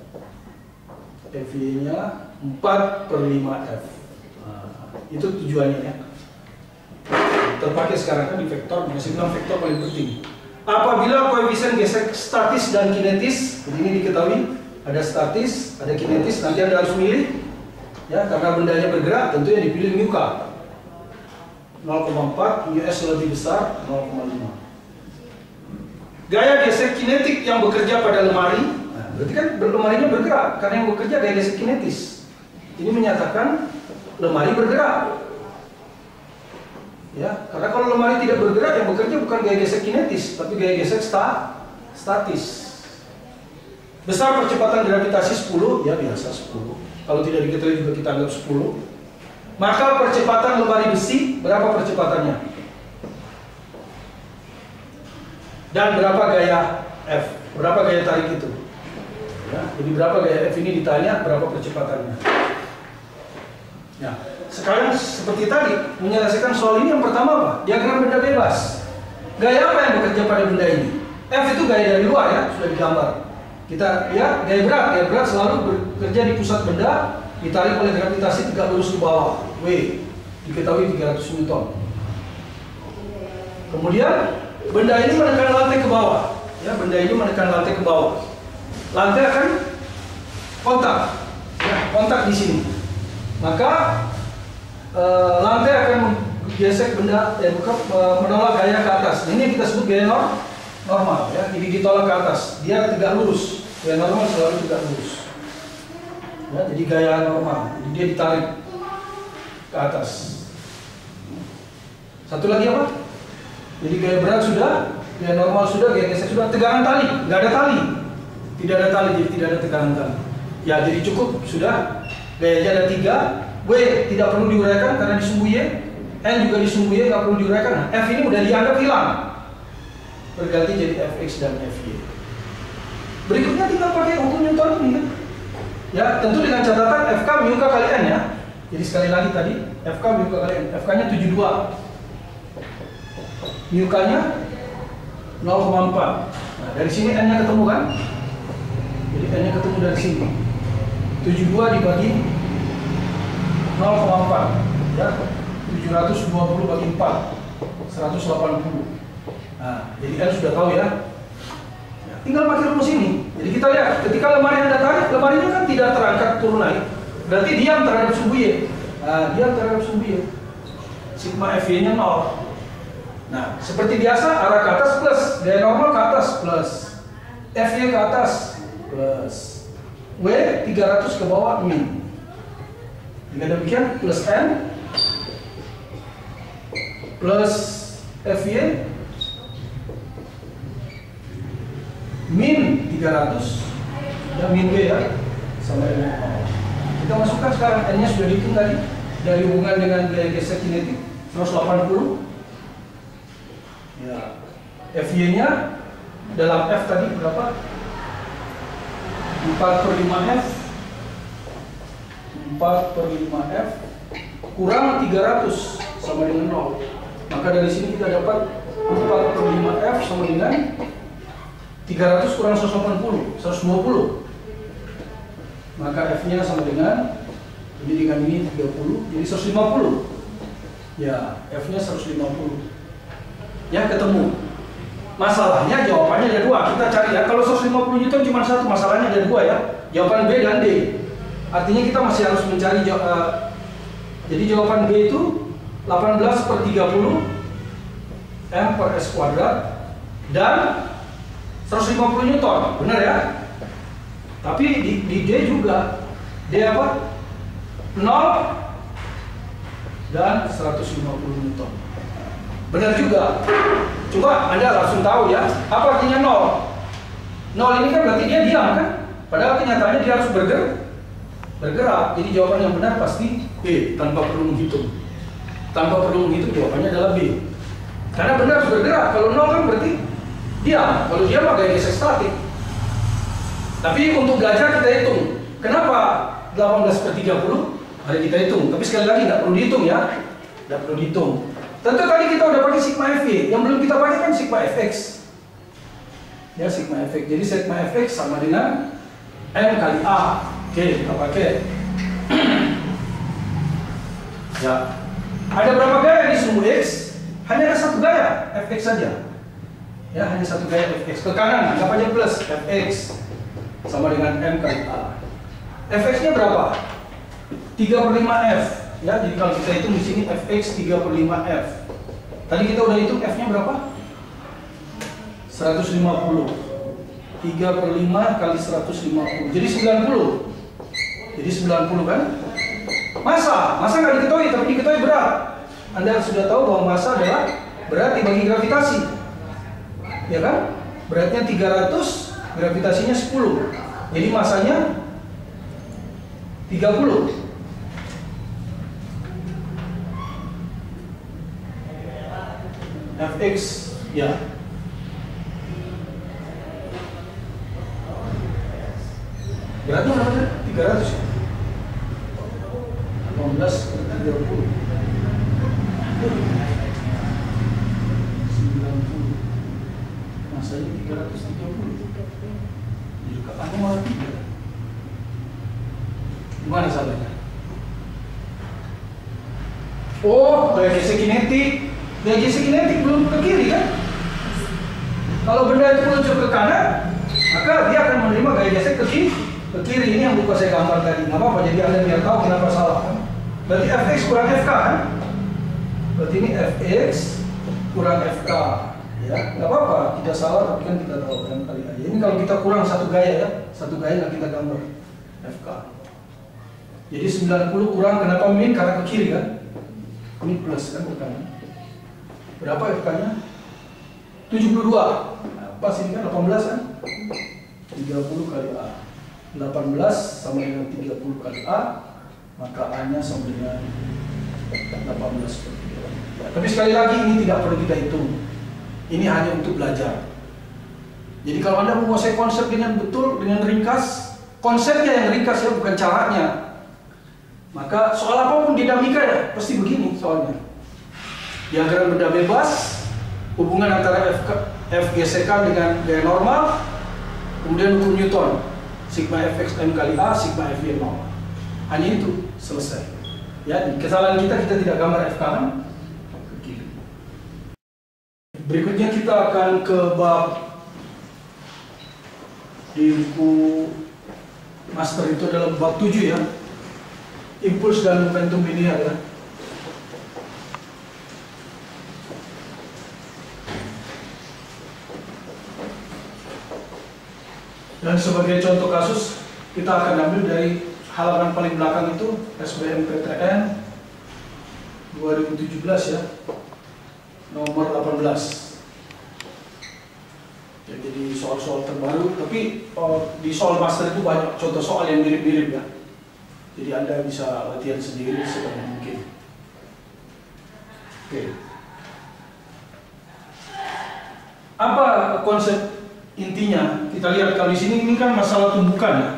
Fy-nya 4/5f. Nah, itu tujuannya ya. Terpakai sekarang kan di vektor, masih bilang vektor paling penting. Apabila koefisien gesek statis dan kinetis, jadi ini diketahui ada statis, ada kinetis, nanti Anda harus milih ya, karena bendanya bergerak, tentu yang dipilih mu k 0,4, US lebih besar 0,5. Gaya gesek kinetik yang bekerja pada lemari, nah, berarti kan lemarinya bergerak, karena yang bekerja gaya gesek kinetis. Ini menyatakan lemari bergerak. Ya, karena kalau lemari tidak bergerak, yang bekerja bukan gaya gesek kinetis, tapi gaya gesek statis. Besar percepatan gravitasi 10, ya biasa 10. Kalau tidak diketahui juga kita anggap 10. Maka percepatan lemari besi, berapa percepatannya? Dan berapa gaya F? Berapa gaya tarik itu? Ya, jadi berapa gaya F ini ditanya, berapa percepatannya? Ya, sekarang seperti tadi, menyelesaikan soal ini yang pertama apa? Diagram benda bebas. Gaya apa yang bekerja pada benda ini? F itu gaya dari luar ya, sudah digambar. Kita ya, gaya berat selalu bekerja di pusat benda, ditarik oleh gravitasi tegak lurus ke bawah, W. diketahui 300 Newton. Kemudian benda ini menekan lantai ke bawah, ya, benda ini menekan lantai ke bawah. Lantai akan kontak, ya, kontak di sini. Maka lantai akan menggesek benda, menolak gaya ke atas. Ini kita sebut gaya normal, ya. Jadi ditolak ke atas, dia tegak lurus. Gaya normal selalu tegak lurus. Ya, jadi gaya normal, jadi dia ditarik ke atas. Satu lagi apa? Jadi gaya berat sudah, gaya normal sudah, gaya gesek sudah. Tegangan tali, nggak ada tali, tidak ada tali, jadi tidak ada tegangan tali. Ya, jadi cukup sudah. Gayanya ada 3. W tidak perlu diuraikan karena disumbu Y. N juga disumbu Y, nggak perlu diuraikan. Nah, F ini udah dianggap hilang, berganti jadi Fx dan Fy. Berikutnya tinggal pakai hukum Newton ini kan. Ya, tentu dengan catatan Fk mu k kali N ya. Jadi sekali lagi tadi Fk mu k kali N. Fk-nya 72. Mu k-nya 0,4. Nah, dari sini N-nya ketemu kan? Jadi N-nya ketemu dari sini. 72 dibagi 0,4. Ya. 720 bagi 4. 180. Nah, jadi N sudah tahu ya. Tinggal pakai rumus ini. Jadi kita lihat, ketika lemari Anda tarik, lemarinya kan tidak terangkat turun naik. Berarti diam terhadap sumbu Y. Nah, diam terhadap sumbu Y. Sigma Fy-nya 0. Nah, seperti biasa, arah ke atas plus, gaya normal ke atas plus, Fy ke atas plus, W 300 ke bawah min. Jika demikian, plus N plus Fy min 300 dan min W ya, sama dengan 0. Kita masukkan sekarang N nya sudah dihitung tadi dari hubungan dengan gaya gesek kinetik 180 ya. Fy nya dalam F tadi berapa? 4/5F 4/5F kurang 300 sama dengan 0. Maka dari sini kita dapat 4/5F sama dengan 300 kurang 180, 120. Maka F-nya sama dengan ini dengan ini 30, jadi 150. Ya, F-nya 150. Ya, ketemu. Masalahnya jawabannya ada 2. Kita cari ya. Kalau 150 Newton cuma satu, masalahnya ada 2 ya. Jawaban B dan D. Artinya kita masih harus mencari jadi jawaban B itu 18/30 M per S kuadrat dan 150 Newton, benar ya? Tapi di D juga, D apa? 0 dan 150 Newton. Benar juga. Coba Anda langsung tahu ya, apa artinya 0? 0 ini kan berarti dia diam kan? Padahal kenyataannya dia harus bergerak. Jadi jawaban yang benar pasti B, tanpa perlu menghitung. Tanpa perlu menghitung jawabannya adalah B. Karena benar harus bergerak. Kalau 0 kan berarti diam. Kalau diam maka gesek statik. Tapi untuk belajar kita hitung. Kenapa 18/30? Mari kita hitung. Tapi sekali lagi tidak perlu dihitung ya. Tidak perlu dihitung. Tentu tadi kita udah pakai sigma Fy. Yang belum kita pakai kan sigma Fx. Ya, sigma Fx. Jadi sigma Fx sama dengan M kali A. Oke, kita pakai. Ya. Ada berapa gaya di sumbu X? Hanya ada satu gaya, Fx saja. Ya, hanya satu gaya Fx. Ke kanan, anggap aja plus Fx sama dengan M kali A. Fx-nya berapa? 3/5F. Ya, jadi kalau kita hitung di sini Fx 3/5F. Tadi kita udah hitung F-nya berapa? 150. 3/5 kali 150. Jadi 90. Jadi 90 kan? Masa nggak diketahui, tapi diketahui berat. Anda sudah tahu bahwa massa adalah berat dibagi gravitasi. Ya kan? Beratnya 300, gravitasinya 10. Jadi massanya 30. Fx ya. Beratnya berapa? 300 ya? 18 per 30 90. Masanya 330. Juga aku malah 3. Gimana salahnya? Oh, gaya gesek kinetik. Gaya gesek kinetik belum ke kiri kan? Kalau benda itu meluncur ke kanan, maka dia akan menerima gaya gesek ke kiri. Ini yang lupa saya gambar tadi. Nggak apa-apa, jadi Anda biar tahu kenapa salah kan? Berarti Fx kurang Fk kan? Berarti ini Fx kurang Fk. Ya, nggak apa-apa, kita salah tapi kan kita tahu kan kali aja. Ini kalau kita kurang satu gaya ya, satu gaya nggak kita gambar Fk. Jadi 90 kurang, kenapa min? Karena ke kiri kan? Ini plus kan bukan? Berapa Fk-nya? 72. Nah, pas ini kan 18 kan? 30 kali A. 18 sama dengan 30 kali A, maka A-nya sama dengan 18/3. Ya, tapi sekali lagi ini tidak perlu kita hitung. Ini hanya untuk belajar. Jadi kalau Anda menguasai konsep dengan betul, dengan ringkas, konsepnya yang ringkas ya, bukan caranya. Maka soal apapun dinamika ya, pasti begini soalnya. Diagram benda bebas, hubungan antara F gesekan dengan gaya normal, kemudian hukum Newton, sigma Fx M kali A, sigma Fy 0. Hanya itu, selesai. Ya, kesalahan kita tidak gambar Fk kan? Ke kiri. Berikutnya kita akan ke bab di buku master itu adalah bab 7 ya. Impuls dan momentum linear ya. Dan sebagai contoh kasus kita akan ambil dari halaman paling belakang itu SBMPTN 2017 ya, nomor 18. Ya, jadi soal-soal terbaru, tapi di soal master itu banyak contoh soal yang mirip-mirip ya. Jadi Anda bisa latihan sendiri sebanyak mungkin. Oke. Apa konsep intinya? Kita lihat kalau di sini ini kan masalah tumbukan ya,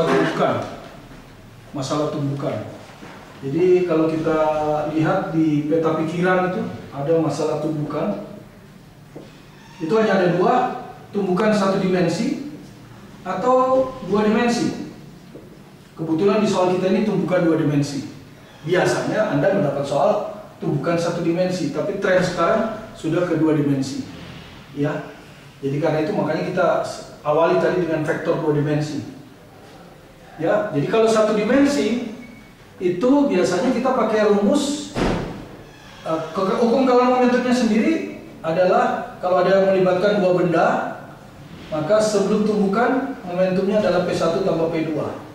masalah tumbukan. Jadi kalau kita lihat di peta pikiran itu ada masalah tumbukan. Itu hanya ada dua, tumbukan satu dimensi atau dua dimensi. Kebetulan di soal kita ini tumbukan dua dimensi. Biasanya Anda mendapat soal tumbukan satu dimensi, tapi tren sekarang sudah ke dua dimensi. Ya. Jadi karena itu makanya kita awali tadi dengan vektor dua dimensi. Ya, jadi kalau satu dimensi itu biasanya kita pakai rumus hukum kawan momentumnya sendiri adalah kalau ada yang melibatkan dua benda, maka sebelum tumbukan momentumnya adalah P1 tambah P2.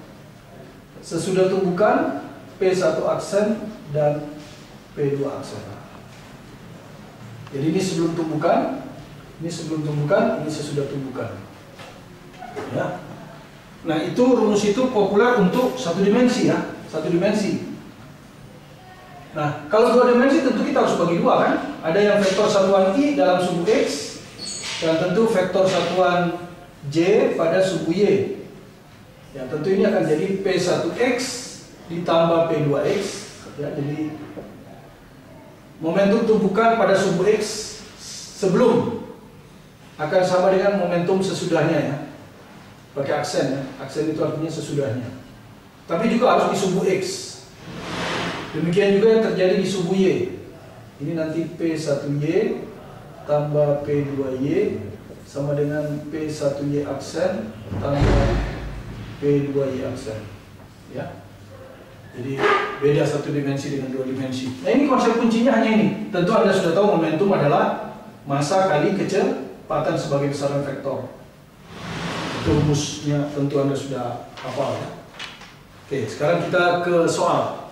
Sesudah tumbukan P1 aksen dan P2 aksen. Jadi ini sebelum tumbukan, ini sesudah tumbukan. Ya. Nah, itu rumus itu populer untuk satu dimensi ya, satu dimensi. Nah, kalau dua dimensi tentu kita harus bagi dua kan? Ada yang vektor satuan I dalam subu X dan tentu vektor satuan J pada subu Y. Ya, tentu ini akan jadi P1X ditambah P2X. Ya, jadi momentum tumbukan pada subu X sebelum akan sama dengan momentum sesudahnya ya. Pakai aksen ya. Aksen itu artinya sesudahnya. Tapi juga harus di subu X. Demikian juga yang terjadi di subu Y. Ini nanti P1Y tambah P2Y sama dengan P1Y aksen tambah P2Y aksen. Ya. Jadi beda satu dimensi dengan dua dimensi. Nah, ini konsep kuncinya hanya ini. Tentu Anda sudah tahu momentum adalah massa kali kecepatan sebagai besaran vektor. Rumusnya tentu Anda sudah hafal ya. Oke, sekarang kita ke soal.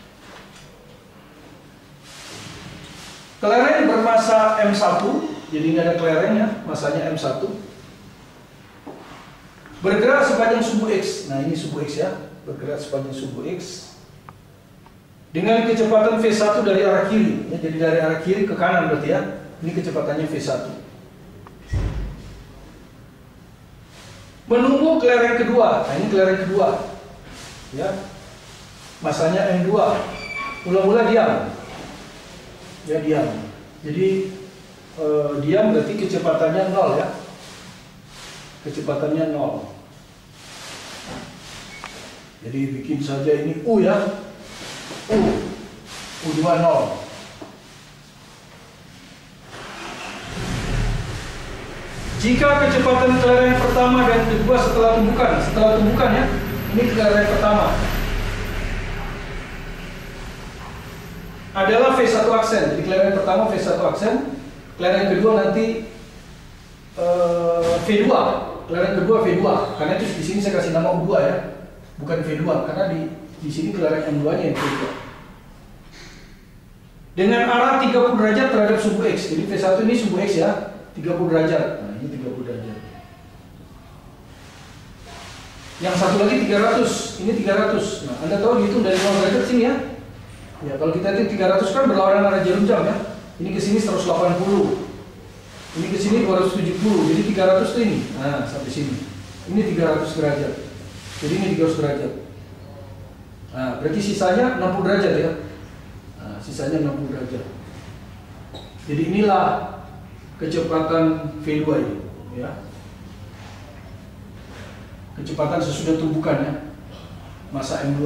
Kelereng bermassa M1, jadi ini ada kelerengnya, massanya M1. Bergerak sepanjang subu X. Nah, ini subu X ya, bergerak sepanjang subu X. Dengan kecepatan V1 dari arah kiri, ya, jadi dari arah kiri ke kanan berarti ya. Ini kecepatannya V1. Menunggu kelereng kedua. Nah, ini kelereng kedua. Ya. Masanya M2. Mula-mula diam. Ya, diam. Jadi diam berarti kecepatannya 0 ya. Kecepatannya 0. Jadi bikin saja ini U ya. U U2 0. Jika kecepatan kelereng pertama dan kedua setelah tumbukan ya, ini kelereng pertama adalah V1 aksen. Jadi kelereng pertama V1 aksen, kelereng kedua nanti V2. Kelereng kedua V2. Karena itu di sini saya kasih nama U2 ya, bukan V2 karena di sini kelereng M2-nya yang V2. Dengan arah 30 derajat terhadap suhu X. Jadi V1 ini suhu X ya, 30 derajat. Nah, ini 30 derajat. Yang satu lagi 300, ini 300. Nah, Anda tahu dihitung dari 0 derajat sini ya. Ya, kalau kita hitung 300 kan berlawanan arah jarum jam ya. Ini ke sini 180. Ini ke sini 270. Jadi 300 itu ini. Nah, sampai sini. Ini 300 derajat. Jadi ini 300 derajat. Nah, berarti sisanya 60 derajat ya. Nah, sisanya 60 derajat. Jadi inilah kecepatan V2 ini ya. Kecepatan sesudah tumbukan ya. Massa M2.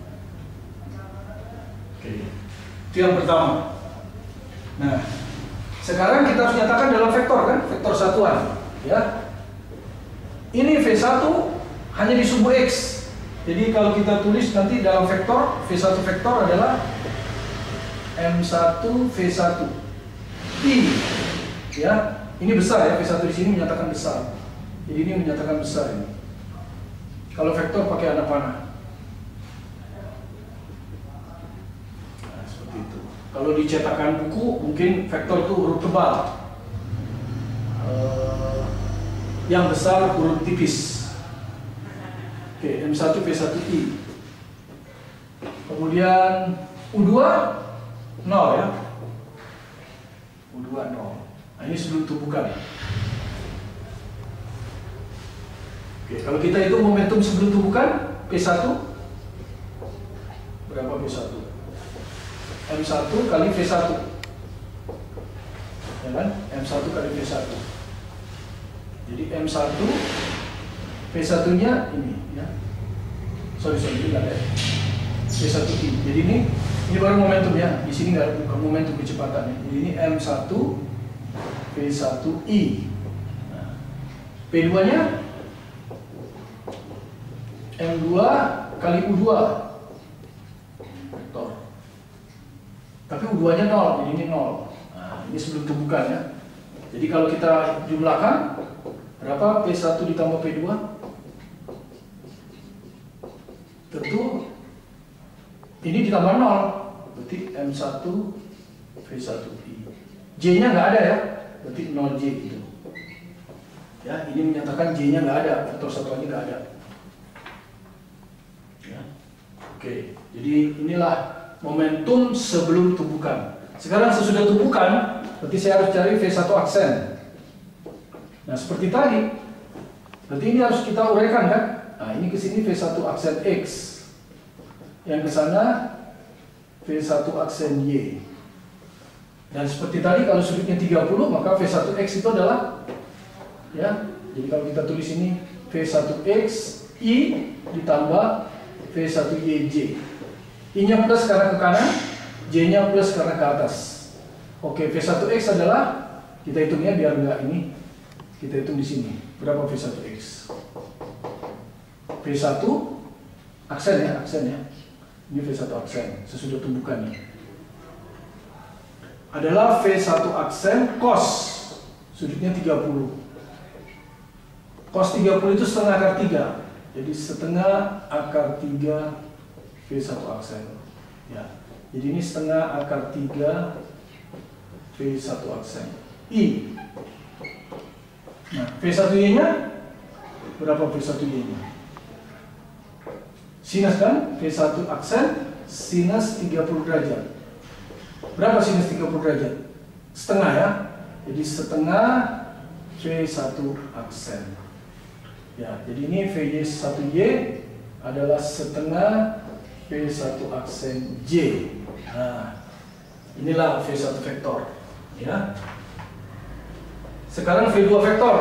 Oke. Itu yang pertama. Nah, sekarang kita harus nyatakan dalam vektor kan, vektor satuan ya. Ini V1 hanya di suhu X. Jadi kalau kita tulis nanti dalam vektor, V1 vektor adalah M1 V1 I ya. Ini besar ya, V1 di sini menyatakan besar. Jadi ini menyatakan besar ini. Kalau vektor pakai anak panah. Nah, seperti itu. Kalau dicetakan buku mungkin vektor itu huruf tebal. Yang besar huruf tipis. Oke, M1 V1I. Kemudian U2 0 ya. U2 0. Nah, ini sebelum tumbukan. Oke, kalau kita hitung momentum sebelum tumbukan P1 berapa P1? M1 kali V1. Ya kan? M1 kali V1. Jadi M1 V1-nya ini ya. Sorry ini enggak ada. V1I. Jadi ini baru momentum ya. Di sini nggak bukan momentum kecepatannya. Jadi ini M1 V1I. Nah, P2-nya M2 kali U2 vektor. Tapi U2-nya 0, jadi ini 0. Nah, ini sebelum tumbukan ya. Jadi kalau kita jumlahkan berapa P1 ditambah P2? Tentu ini ditambah 0. Berarti M1 V1I. J-nya nggak ada ya. Berarti 0J gitu. Ya, ini menyatakan J-nya nggak ada, vektor satuannya nggak ada. Ya. Oke, jadi inilah momentum sebelum tumbukan. Sekarang sesudah tumbukan, berarti saya harus cari V1 aksen. Nah, seperti tadi, berarti ini harus kita uraikan kan? Nah, ini ke sini V1 aksen X. Yang ke sana V1 aksen Y. Dan seperti tadi kalau sudutnya 30, maka V1X itu adalah ya. Jadi kalau kita tulis ini V1X I ditambah V1YJ. I-nya plus karena ke kanan, J-nya plus karena ke atas. Oke, V1X adalah, kita hitungnya biar enggak ini, kita hitung di sini. Berapa V1X? V1 aksen ya. Ini V1 aksen sesudah tumbukannya. Adalah V1 aksen cos sudutnya 30. Cos 30 itu setengah akar 3. Jadi setengah akar 3 V1 aksen. Ya. Jadi ini setengah akar 3 V1 aksen. I. Nah, V1Y-nya berapa V1Y-nya? Sinus kan? V1 aksen sinus 30 derajat. Berapa sinus 30 derajat? Setengah ya. Jadi setengah V1 aksen. Ya, jadi ini VY1Y adalah setengah V1 aksen J. Nah, inilah V1 vektor. Ya. Sekarang V2 vektor.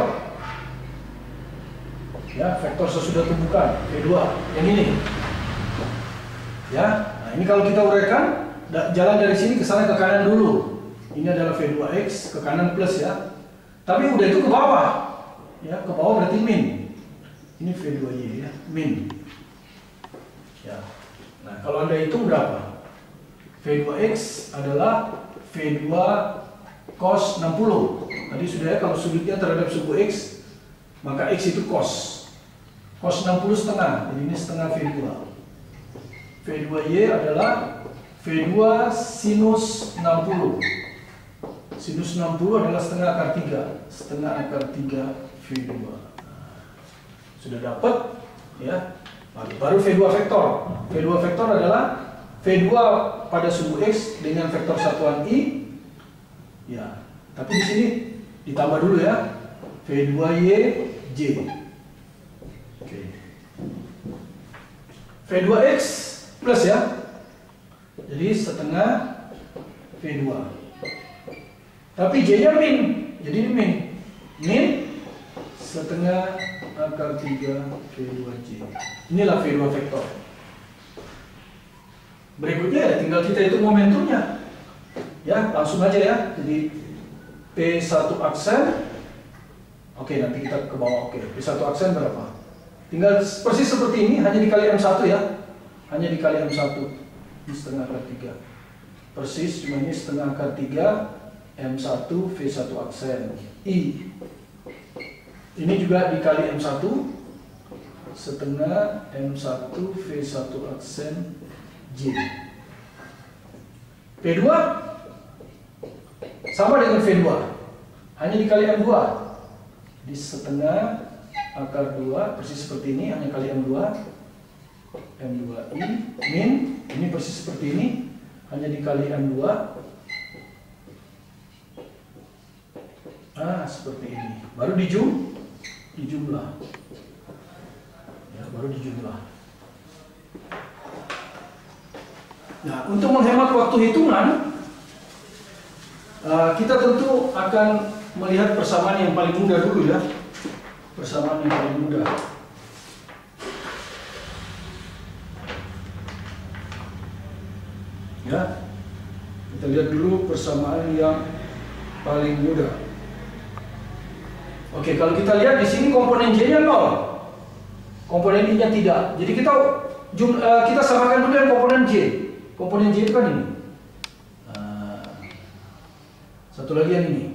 Ya, vektor sesudah tumbukan V2 yang ini. Ya. Nah, ini kalau kita uraikan jalan dari sini ke sana ke kanan dulu. Ini adalah V2X, ke kanan plus ya. Tapi udah itu ke bawah. Ya, ke bawah berarti min. Ini V2Y ya, min. Ya. Nah, kalau Anda hitung berapa? V2X adalah V2 cos 60. Tadi sudah ya, kalau sudutnya terhadap suku X, maka X itu cos. Cos 60 setengah, jadi ini setengah V2. V2Y adalah V2 sinus 60. Sinus 60 adalah setengah akar 3. Setengah akar 3 V2. Sudah dapat ya. Baru V2 vektor. V2 vektor adalah V2 pada suku X dengan vektor satuan I. Ya, tapi di sini ditambah dulu ya. V2YJ. Oke. V2X plus ya. Jadi setengah V2. Tapi J-nya min. Jadi ini min. Min setengah akar 3 V2J. Inilah V2 vektor. Berikutnya ya tinggal kita hitung momentumnya. Ya, langsung aja ya. Jadi P1 aksen. Oke, nanti kita ke bawah. Oke, P1 aksen berapa? Tinggal persis seperti ini, hanya dikali M1 ya. Hanya dikali M1. Ini setengah akar 3. Persis, cuma ini setengah akar 3 M1 V1 aksen I. Ini juga dikali M1 setengah M1 V1 aksen J. P2 sama dengan V2, hanya dikali M2. Di setengah akar 2 persis seperti ini, hanya kali M2. M2I min, ini persis seperti ini, hanya dikali M2. Nah, seperti ini. Baru dijumlah. Ya, baru dijumlah. Nah, untuk menghemat waktu hitungan, kita tentu akan melihat persamaan yang paling mudah dulu ya. Persamaan yang paling mudah. Ya, kita lihat dulu persamaan yang paling mudah. Oke, kalau kita lihat di sini komponen J-nya 0, komponen I-nya tidak. Jadi kita samakan dulu dengan komponen J. Komponen J itu kan ini. Satu lagi yang ini.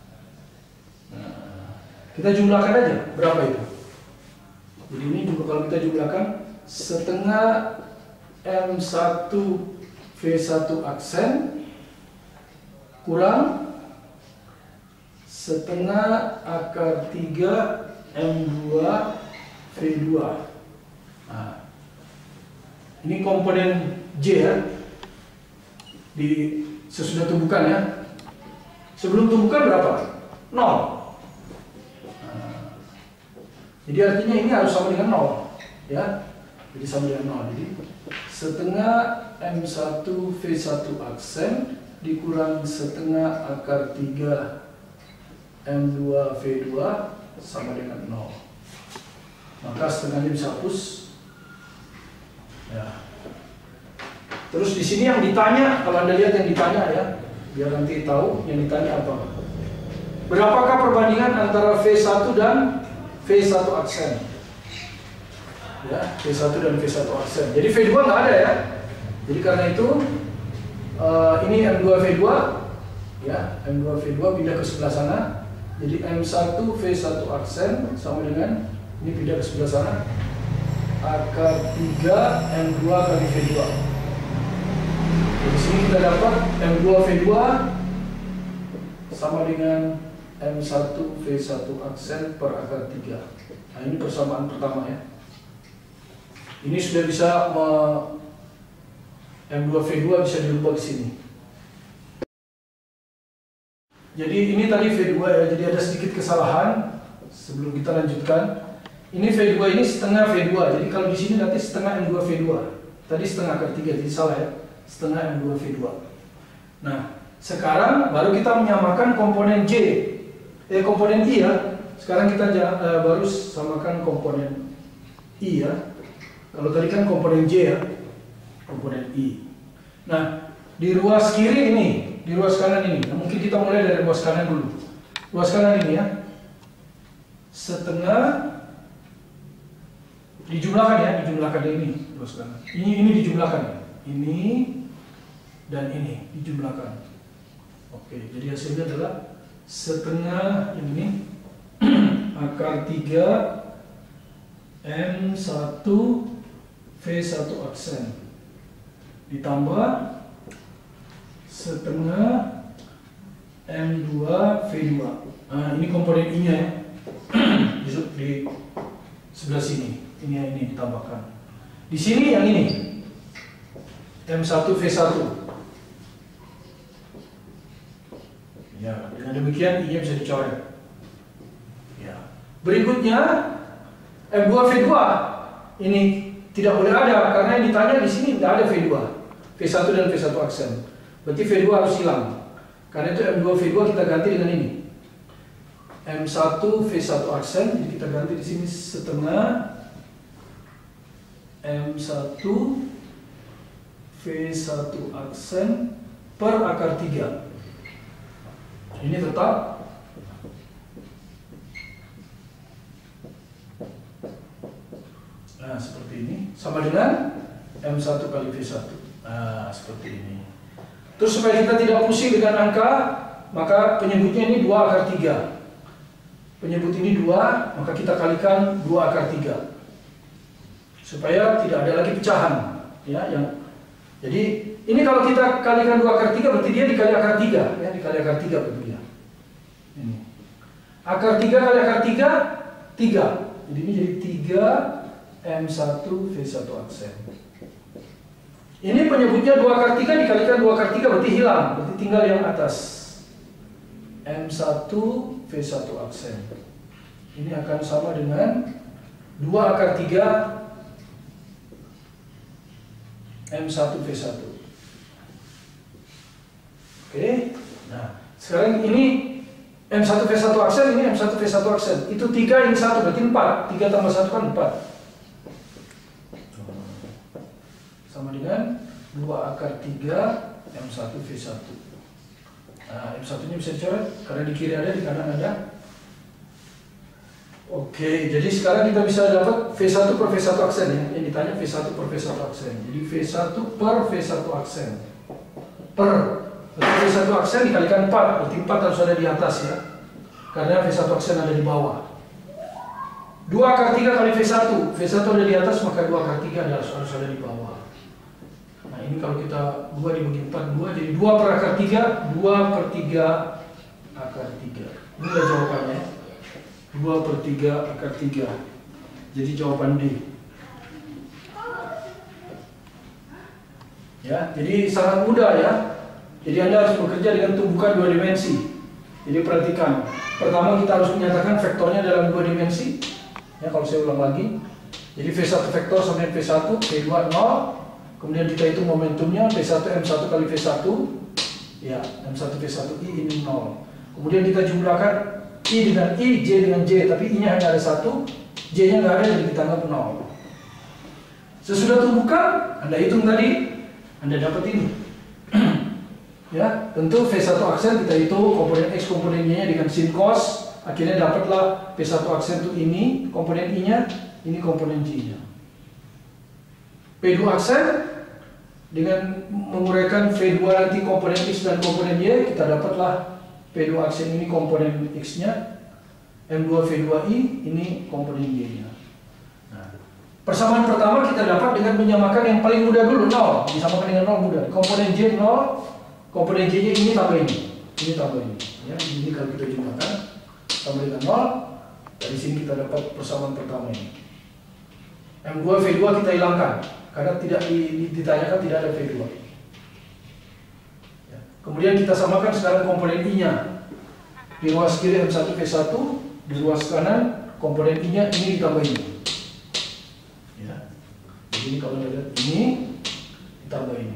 Kita jumlahkan aja, berapa itu? Jadi ini juga kalau kita jumlahkan setengah M1 V1 aksen kurang setengah akar 3 M2 V2. Nah, ini komponen J ya. Sesudah tumbukan ya. Sebelum tumbukan berapa? 0. Nah, jadi artinya ini harus sama dengan 0 ya. Jadi sama dengan 0. Jadi setengah M1 V1 aksen dikurang setengah akar 3 M2 V2 sama dengan 0. Maka setengahnya bisa hapus. Ya. Terus di sini yang ditanya, kalau Anda lihat yang ditanya ya, biar nanti tahu yang ditanya apa. Berapakah perbandingan antara V1 dan V1 aksen? Ya, V1 dan V1 aksen. Jadi V2 nggak ada ya. Jadi karena itu ini M2 V2 ya, M2 V2 pindah ke sebelah sana. Jadi M1 V1 aksen sama dengan ini pindah ke sebelah sana. Akar 3 M2 kali V2. Di sini kita dapat M2 V2 sama dengan M1 V1 aksen per akar 3. Nah, ini persamaan pertama ya. Ini sudah bisa M2 V2 bisa dirubah ke sini. Jadi ini tadi V2 ya, jadi ada sedikit kesalahan sebelum kita lanjutkan. Ini V2 ini setengah V2, jadi kalau di sini nanti setengah M2 V2. Tadi setengah akar 3, jadi salah ya. Setengah M2 V2. Nah, sekarang baru kita menyamakan komponen komponen I ya. Sekarang kita baru samakan komponen I ya. Kalau tadi kan komponen J ya, komponen I. Nah, di ruas kiri ini, di ruas kanan ini. Nah, mungkin kita mulai dari ruas kanan dulu. Ruas kanan ini ya, setengah dijumlahkan ya, dijumlahkan ini ruas kanan. Ini dijumlahkan ya. Ini dan ini dijumlahkan. Oke, jadi hasilnya adalah setengah ini akar 3 M1 V1 aksen ditambah setengah M2 V2. Nah, ini komponen I-nya ya. Di sebelah sini. Ini ditambahkan. Di sini yang ini M1 V1. Ya, dengan demikian I-nya bisa dicoret. Ya. Berikutnya M2 V2 ini tidak boleh ada karena yang ditanya di sini tidak ada V2. V1 dan V1 aksen. Berarti V2 harus hilang. Karena itu M2 V2 kita ganti dengan ini. M1 V1 aksen, jadi kita ganti di sini setengah M1 V1 aksen per akar 3. Ini tetap nah seperti ini, sama dengan M1 kali V1. Nah seperti ini. Terus supaya kita tidak pusing dengan angka, maka penyebutnya ini 2 akar 3. Penyebut ini 2, maka kita kalikan 2 akar 3. Supaya tidak ada lagi pecahan. Ya, jadi ini kalau kita kalikan 2 akar 3 berarti dia dikali akar 3. Ya, dikali akar 3 berarti dia. Ini. Akar 3 kali akar 3, 3. Jadi ini jadi 3 M1 V1 aksen. Ini penyebutnya 2 akar 3 dikalikan 2 akar 3 berarti hilang. Berarti tinggal yang atas. M1 V1 aksen. Ini akan sama dengan 2 akar 3 M1 V1. Oke. Nah, sekarang ini M1 V1 aksen, ini M1 V1 aksen. Itu 3 ini 1 berarti 4. 3 tambah 1 kan 4. Sama dengan 2 akar 3 M1 V1. Nah, M1 nya bisa dicoret karena di kiri ada, di kanan ada. Oke, jadi sekarang kita bisa dapat V1 per V1 aksen ya. Yang ditanya V1 per V1 aksen. Jadi V1 per V1 aksen. Per V1 aksen dikalikan 4, berarti 4 harus ada di atas ya. Karena V1 aksen ada di bawah. 2 akar 3 kali V1. V1 ada di atas, maka 2 akar 3 harus ada di bawah. Nah ini kalau kita 2 dibagi 4, 2 jadi 2 per akar 3, 2 per 3 akar 3. Ini adalah jawabannya. 2 per 3 akar 3. Jadi jawaban D. Ya, jadi sangat mudah ya. Jadi Anda harus bekerja dengan tumbukan 2 dimensi. Jadi perhatikan. Pertama kita harus menyatakan vektornya dalam 2 dimensi. Ya, kalau saya ulang lagi. Jadi V1 vektor sama dengan V1, V2 0. Kemudian kita hitung momentumnya V1 M1 kali V1. Ya, M1 V1 I ini 0. Kemudian kita jumlahkan I dengan I, J dengan J, tapi I-nya hanya ada 1, J-nya nggak ada, jadi kita anggap 0. Sesudah tumbukan, Anda hitung tadi, Anda dapat ini. Ya, tentu V1 aksen kita hitung komponen X, komponen Y-nya dengan sin cos, akhirnya dapatlah V1 aksen itu ini, komponen I-nya, ini komponen J-nya. P2 aksen, dengan menguraikan V2 nanti komponen X dan komponen Y, kita dapatlah P2 aksen ini komponen X-nya, M2 V2I ini komponen Y-nya. Nah, persamaan pertama kita dapat dengan menyamakan yang paling mudah dulu, 0. Disamakan dengan 0 mudah. Komponen J 0, komponen J-nya ini tambah ini tambah ini. Ya, ini kalau kita jumlahkan tambah dengan 0, dari sini kita dapat persamaan pertama ini. M2 V2 kita hilangkan karena tidak ditanyakan tidak ada V2. Kemudian kita samakan sekarang komponen I-nya. Di ruas kiri M1 V1, di ruas kanan komponen I-nya ini ditambah ini. Ya. Jadi kalau Anda lihat ini ditambah ini.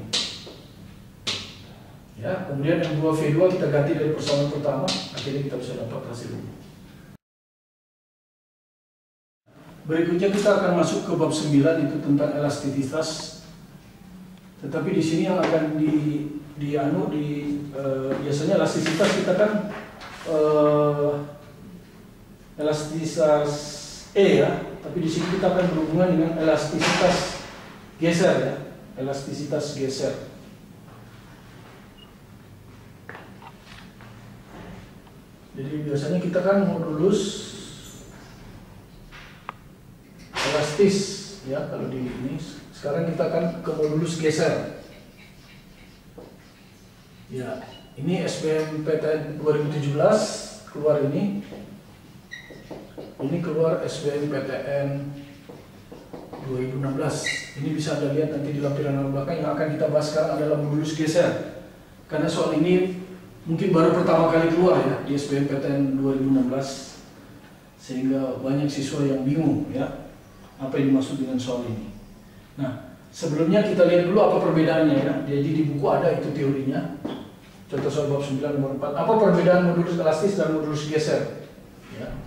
Ya, kemudian M2 V2 kita ganti dari persamaan pertama, akhirnya kita bisa dapat hasil ini. Berikutnya kita akan masuk ke bab 9, itu tentang elastisitas. Tetapi di sini yang akan biasanya elastisitas kita kan elastisitas E ya, tapi di sini kita akan berhubungan dengan elastisitas geser ya, elastisitas geser. Jadi biasanya kita kan modulus elastis ya kalau di ini. Sekarang kita akan ke modulus geser. Ya, ini SBMPTN 2017 keluar ini. Ini keluar SBMPTN 2016. Ini bisa Anda lihat nanti di lampiran belakang. Yang akan kita bahas sekarang adalah modulus geser. Karena soal ini mungkin baru pertama kali keluar ya di SBMPTN 2016. Sehingga banyak siswa yang bingung ya apa yang dimaksud dengan soal ini. Nah, sebelumnya kita lihat dulu apa perbedaannya ya. Jadi di buku ada itu teorinya. Contoh soal bab 9 nomor 4. Apa perbedaan modulus elastis dan modulus geser? Ya.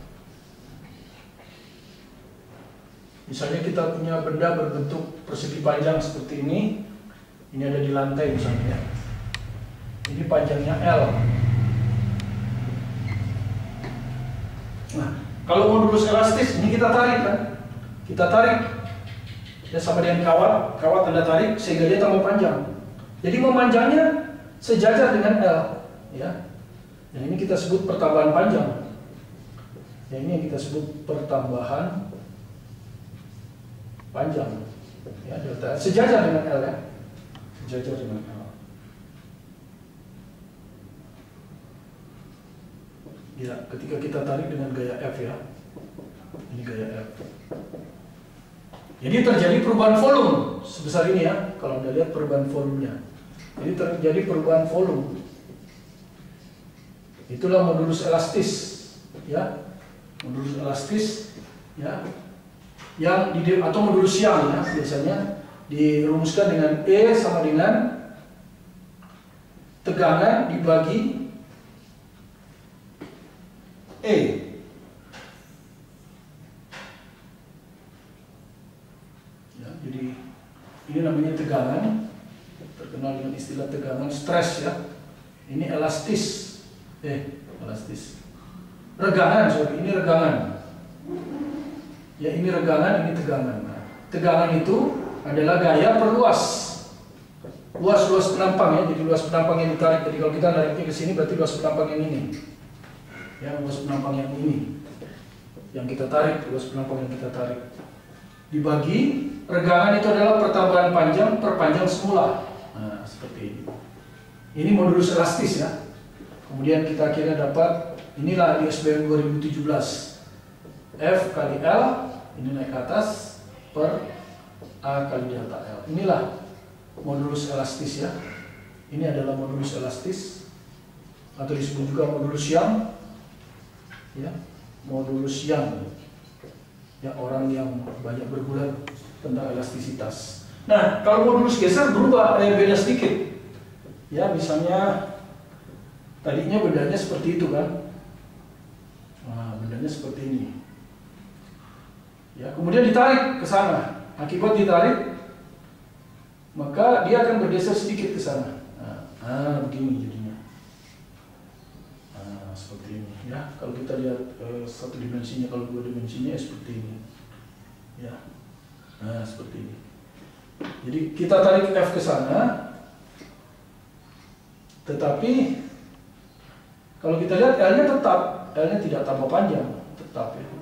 Misalnya kita punya benda berbentuk persegi panjang seperti ini. Ini ada di lantai misalnya. Ini panjangnya L. Nah, kalau modulus elastis ini kita tarik kan? Kita tarik ya sama dengan kawat Anda tarik sehingga dia tambah panjang. Jadi memanjangnya sejajar dengan L ya. Yang ini kita sebut pertambahan panjang. Yang ini yang kita sebut pertambahan panjang. Ya, delta sejajar dengan L ya. Sejajar dengan L. Ya, ketika kita tarik dengan gaya F ya. Ini gaya F. Jadi terjadi perubahan volume sebesar ini ya, kalau Anda lihat perubahan volumenya. Jadi terjadi perubahan volume. Itulah modulus elastis, ya, modulus elastis, ya, yang atau modulus Young ya, biasanya dirumuskan dengan E sama dengan tegangan dibagi E. Jadi ini namanya tegangan, terkenal dengan istilah tegangan stres ya. Ini elastis, elastis. Regangan, sorry, ini regangan. Ya ini regangan, ini tegangan. Nah, tegangan itu adalah gaya perluas, luas penampang ya. Jadi luas penampang yang ditarik. Jadi kalau kita nariknya ke sini berarti luas penampang yang ini. Ya luas penampang yang ini, yang kita tarik, luas penampang yang kita tarik. Dibagi regangan itu adalah pertambahan panjang per panjang semula. Nah, seperti ini. Ini modulus elastis ya. Kemudian kita akhirnya dapat inilah di SBM 2017. F kali L ini naik ke atas per A kali delta L. Inilah modulus elastis ya. Ini adalah modulus elastis atau disebut juga modulus Young. Ya, modulus Young. Ya, orang yang banyak bergulat tentang elastisitas. Nah, kalau modulus geser berubah, beda sedikit. Ya, misalnya tadinya bendanya seperti itu kan. Nah, bendanya seperti ini. Ya, kemudian ditarik ke sana. Akibat ditarik, maka dia akan bergeser sedikit ke sana. Begini jadinya. Seperti ini. Ya, kalau kita lihat satu dimensinya, kalau dua dimensinya seperti ini. Ya, seperti ini. Jadi kita tarik F ke sana, tetapi kalau kita lihat L-nya tetap, L-nya tidak tambah panjang, tetap ya.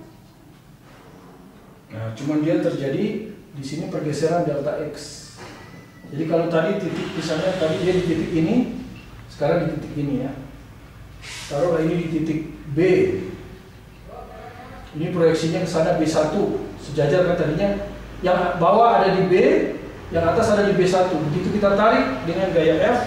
Nah, cuman dia terjadi di sini pergeseran delta X. Jadi kalau tadi titik, misalnya tadi dia di titik ini, sekarang di titik ini ya. Taruhlah ini di titik B. Ini proyeksinya ke sana B1, sejajar kan tadinya. Yang bawah ada di B, yang atas ada di B1. Begitu kita tarik dengan gaya F,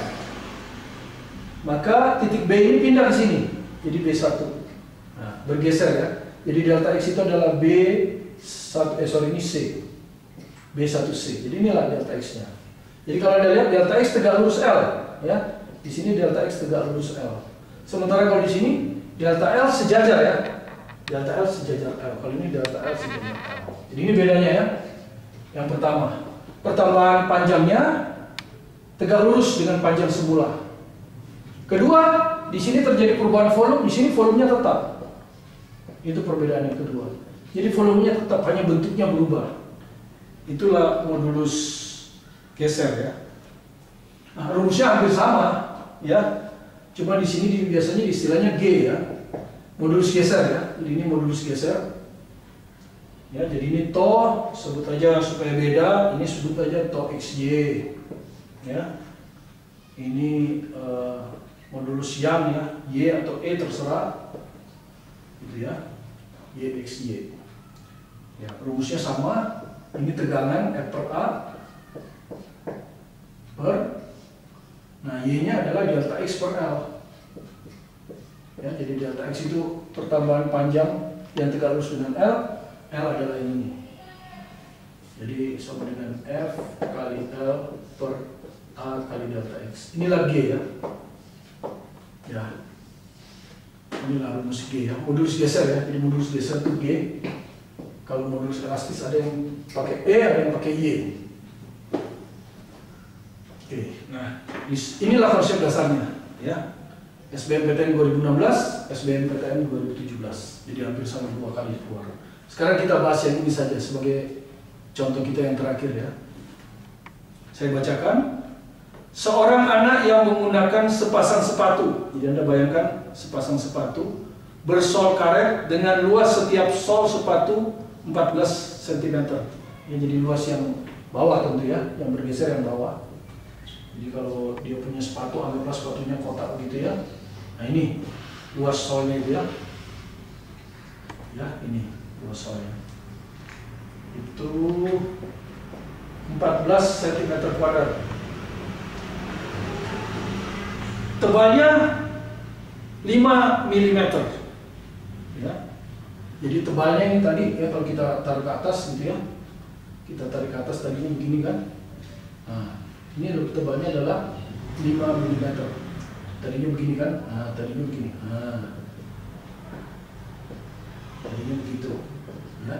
maka titik B ini pindah ke sini, jadi B1. Nah, bergeser ya. Jadi delta X itu adalah ini C. B1C. Jadi inilah delta X-nya. Jadi kalau Anda lihat delta X tegak lurus L, ya. Di sini delta X tegak lurus L. Sementara kalau di sini delta L sejajar ya. Delta L sejajar L. Kalau ini delta L sejajar L. Jadi ini bedanya ya. Yang pertama, pertambahan panjangnya tegak lurus dengan panjang semula. Kedua, di sini terjadi perubahan volume, di sini volumenya tetap. Itu perbedaan yang kedua. Jadi volumenya tetap, hanya bentuknya berubah. Itulah modulus geser ya. Nah, rumusnya hampir sama ya. Cuma di sini biasanya istilahnya G ya. Modulus geser ya. Jadi ini modulus geser. Ya, jadi ini tau, sebut aja supaya beda, ini sebut aja tau XY. Ya. Ini modulus yang ya, Y atau E terserah. Gitu ya. YXY. Ya, rumusnya sama. Ini tegangan F per A per, nah Y-nya adalah delta X per L. Ya, jadi delta X itu pertambahan panjang yang tegak lurus dengan L adalah ini. Jadi sama dengan F kali L per A kali delta X. Inilah G ya. Ya. Inilah rumus G ya. Modulus geser ya. Jadi modulus geser itu G. Kalau modulus elastis ada yang pakai E, ada yang pakai Y. Oke. Nah, inilah konsep dasarnya ya. SBMPTN 2016, SBMPTN 2017. Jadi hampir sama 2 kali keluar. Sekarang kita bahas yang ini saja sebagai contoh kita yang terakhir ya. Saya bacakan. Seorang anak yang menggunakan sepasang sepatu. Jadi Anda bayangkan sepasang sepatu bersol karet dengan luas setiap sol sepatu 14 cm. Ya, jadi luas yang bawah tentu ya, yang bergeser yang bawah. Jadi kalau dia punya sepatu, anggaplah sepatunya kotak begitu ya. Nah ini luas solnya itu ya. Ya ini luas solnya. Itu 14 cm kuadrat. Tebalnya 5 mm. Ya. Jadi tebalnya ini tadi ya, kalau kita taruh ke atas gitu ya. Kita tarik ke atas tadinya begini kan. Nah, ini tebalnya adalah 5 mm. Tadinya begini kan. Nah, tadinya begini. Nah. Tadinya begitu. Ya.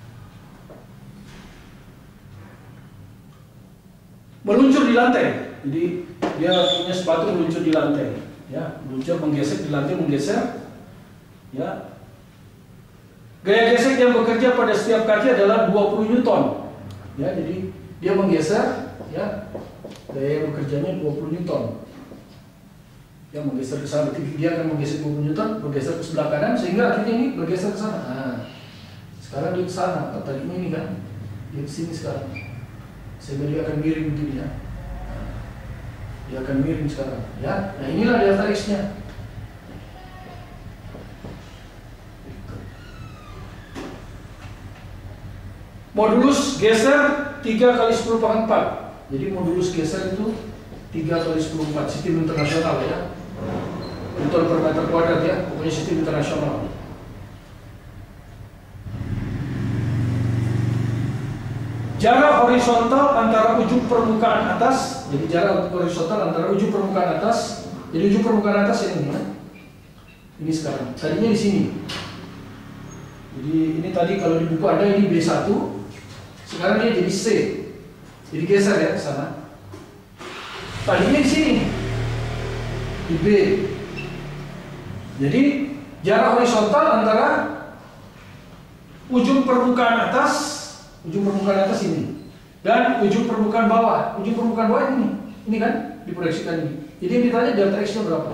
Meluncur di lantai. Jadi dia punya sepatu meluncur di lantai. Ya, meluncur menggesek di lantai, menggeser. Ya. Gaya gesek yang bekerja pada setiap kaki adalah 20 Newton. Ya, jadi dia menggeser, ya. Gaya bekerjanya 20 Newton. Ya, menggeser ke sana, dia akan menggeser 20 Newton, bergeser ke sebelah kanan sehingga akhirnya ini bergeser ke sana. Nah, sekarang dia ke sana, tadinya ini kan, dia ke sini sekarang, sehingga dia akan miring begini ya. Nah, dia akan miring sekarang, ya. Nah, inilah delta X-nya. Modulus geser 3 kali 10 pangkat 4. Jadi modulus geser itu 3 kali 10 4, sistem internasional ya. Newton per meter kuadrat ya, pokoknya sistem internasional. Jarak horizontal antara ujung permukaan atas, jadi jarak horizontal antara ujung permukaan atas, jadi ujung permukaan atas ini ya. Ini sekarang, tadinya di sini. Jadi ini tadi kalau di buku ada ini B1, sekarang dia jadi C. Jadi geser ya ke sana. Tadinya di sini. Di B. Jadi jarak horizontal antara ujung permukaan atas ini dan ujung permukaan bawah. Ujung permukaan bawah ini kan diproyeksikan ini. Jadi yang ditanya delta X-nya berapa?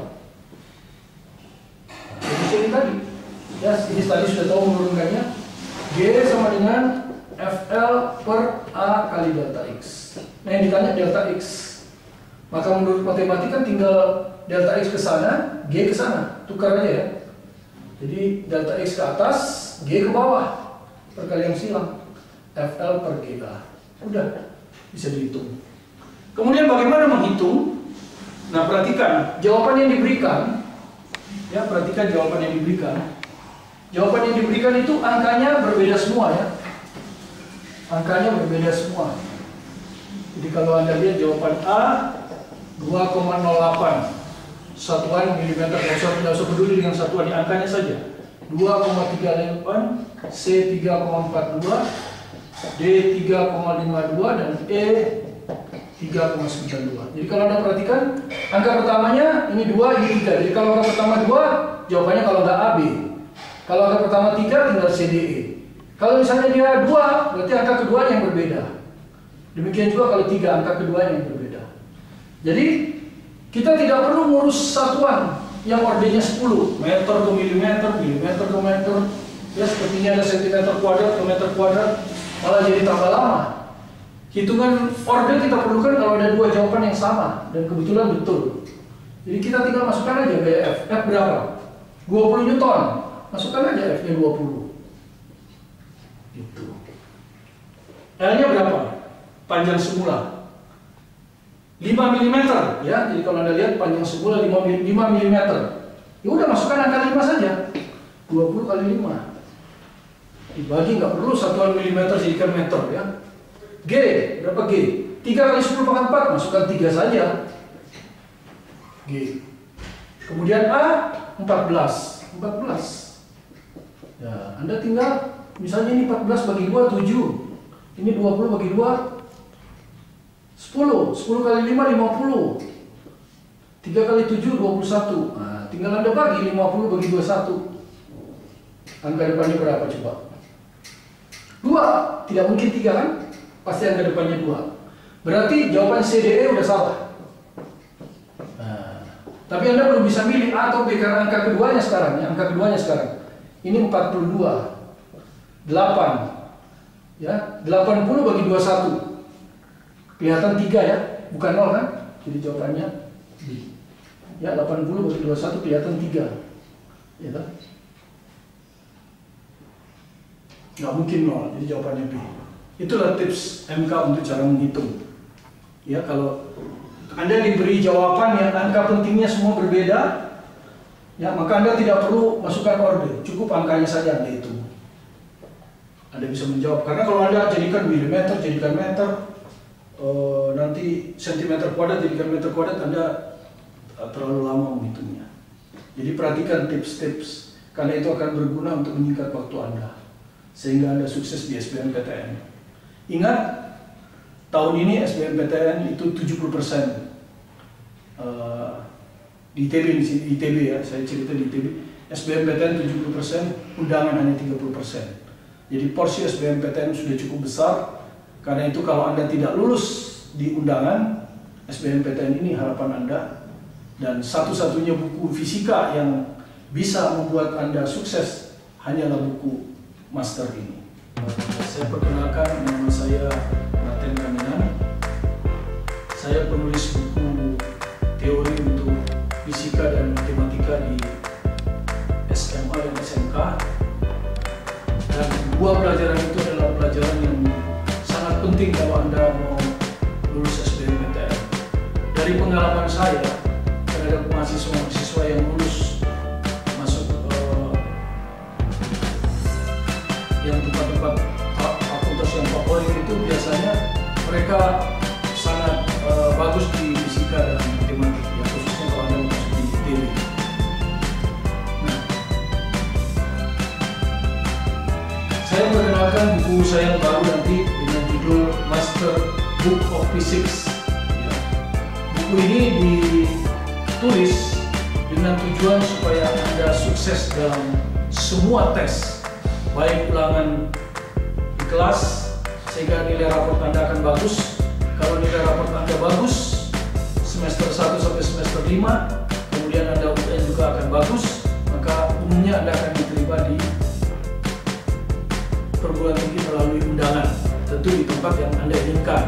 Jadi ini tadi. Ya, ini tadi sudah tahu menurunkannya. G sama dengan FL per A kali delta X. Nah yang ditanya delta X. Maka menurut matematika tinggal delta X ke sana, G ke sana. Tukar aja ya. Jadi delta X ke atas, G ke bawah. Perkalian silang. FL per GA. Udah, bisa dihitung. Kemudian bagaimana menghitung? Nah perhatikan, jawaban yang diberikan. Ya, perhatikan jawaban yang diberikan. Jawaban yang diberikan itu angkanya berbeda semua ya. Angkanya berbeda semua. Jadi kalau Anda lihat jawaban A 2,08 satuan milimeter, tidak usah peduli dengan satuan di angkanya saja. 2,38, C 3,42, D 3,52 dan E 3,92. Jadi kalau Anda perhatikan, angka pertamanya ini 2, ini 3. Jadi kalau angka pertama 2, jawabannya kalau nggak A, B. Kalau angka pertama 3, tinggal C, D, E. Kalau misalnya dia 2, berarti angka keduanya yang berbeda. Demikian juga kalau 3, angka keduanya yang berbeda. Jadi, kita tidak perlu ngurus satuan yang ordernya 10, meter ke milimeter, milimeter ke meter. Ya, sepertinya ada sentimeter kuadrat ke meter kuadrat, malah jadi tambah lama. Hitungan order kita perlukan kalau ada dua jawaban yang sama, dan kebetulan betul. Jadi kita tinggal masukkan aja gaya F. F berapa? 20 Newton. Masukkan aja F-nya 20. Gitu. L-nya berapa? Panjang semula 5 mm, ya. Jadi kalau Anda lihat panjang semula 5 mm. Ya udah, masukkan angka 5 saja. 20 kali 5. Dibagi, nggak perlu satuan milimeter jadikan meter, ya. G, berapa G? 3 kali 10 pangkat 4, masukkan 3 saja. G. Kemudian A, 14. Ya, Anda tinggal, misalnya ini 14 bagi 2, 7. Ini 20 bagi 2, 10. 10 kali 5, 50. 3 kali 7, 21. Nah, tinggal Anda bagi 50 bagi 21. Angka depannya berapa coba? 2. Tidak mungkin 3 kan? Pasti angka depannya 2. Berarti jawaban C, D, E udah salah. Nah, tapi Anda belum bisa milih A atau B karena angka keduanya sekarang, ya, angka keduanya sekarang. Ini 42. 8. Ya, 80 bagi 21. Kelihatan 3 ya, bukan 0 kan? Jadi jawabannya B. Ya, 80 bagi 21 kelihatan 3. Ya kan? Nggak mungkin 0, jadi jawabannya B. Itulah tips MK untuk cara menghitung. Ya, kalau Anda diberi jawaban yang angka pentingnya semua berbeda, ya, maka Anda tidak perlu masukkan order, cukup angkanya saja Anda hitung. Anda bisa menjawab, karena kalau Anda jadikan milimeter, jadikan meter, nanti sentimeter kuadrat, jadikan meter kuadrat, Anda terlalu lama menghitungnya. Jadi perhatikan tips-tips, karena itu akan berguna untuk menyingkat waktu Anda, sehingga Anda sukses di SBMPTN. Ingat, tahun ini SBMPTN itu 70%. Di ITB ya, saya cerita di ITB, SBMPTN 70%, undangan hanya 30%. Jadi porsi SBMPTN sudah cukup besar, karena itu kalau Anda tidak lulus di undangan, SBMPTN ini harapan Anda, dan satu-satunya buku fisika yang bisa membuat Anda sukses hanyalah buku master ini. Saya perkenalkan, nama saya Raten Kaminan. Saya penulis buku teori untuk fisika dan matematika di SMA dan SMK. Dan dua pelajaran itu adalah pelajaran yang sangat penting kalau Anda mau lulus SBMPTN. Dari pengalaman saya terhadap mahasiswa yang lulus masuk yang tempat-tempat fakultas yang favorit itu, biasanya mereka sangat bagus di fisika dan matematika, ya, khususnya kalau Anda masuk di ITB. Saya perkenalkan buku saya yang baru nanti dengan judul Master Book of Physics. Ya. Buku ini ditulis dengan tujuan supaya Anda sukses dalam semua tes, baik ulangan di kelas, sehingga nilai raport Anda akan bagus. Kalau nilai raport Anda bagus, semester 1 sampai semester 5, kemudian Anda UN juga akan bagus, maka umumnya Anda akan diterima di perguruan tinggi melalui undangan, tentu di tempat yang Anda inginkan.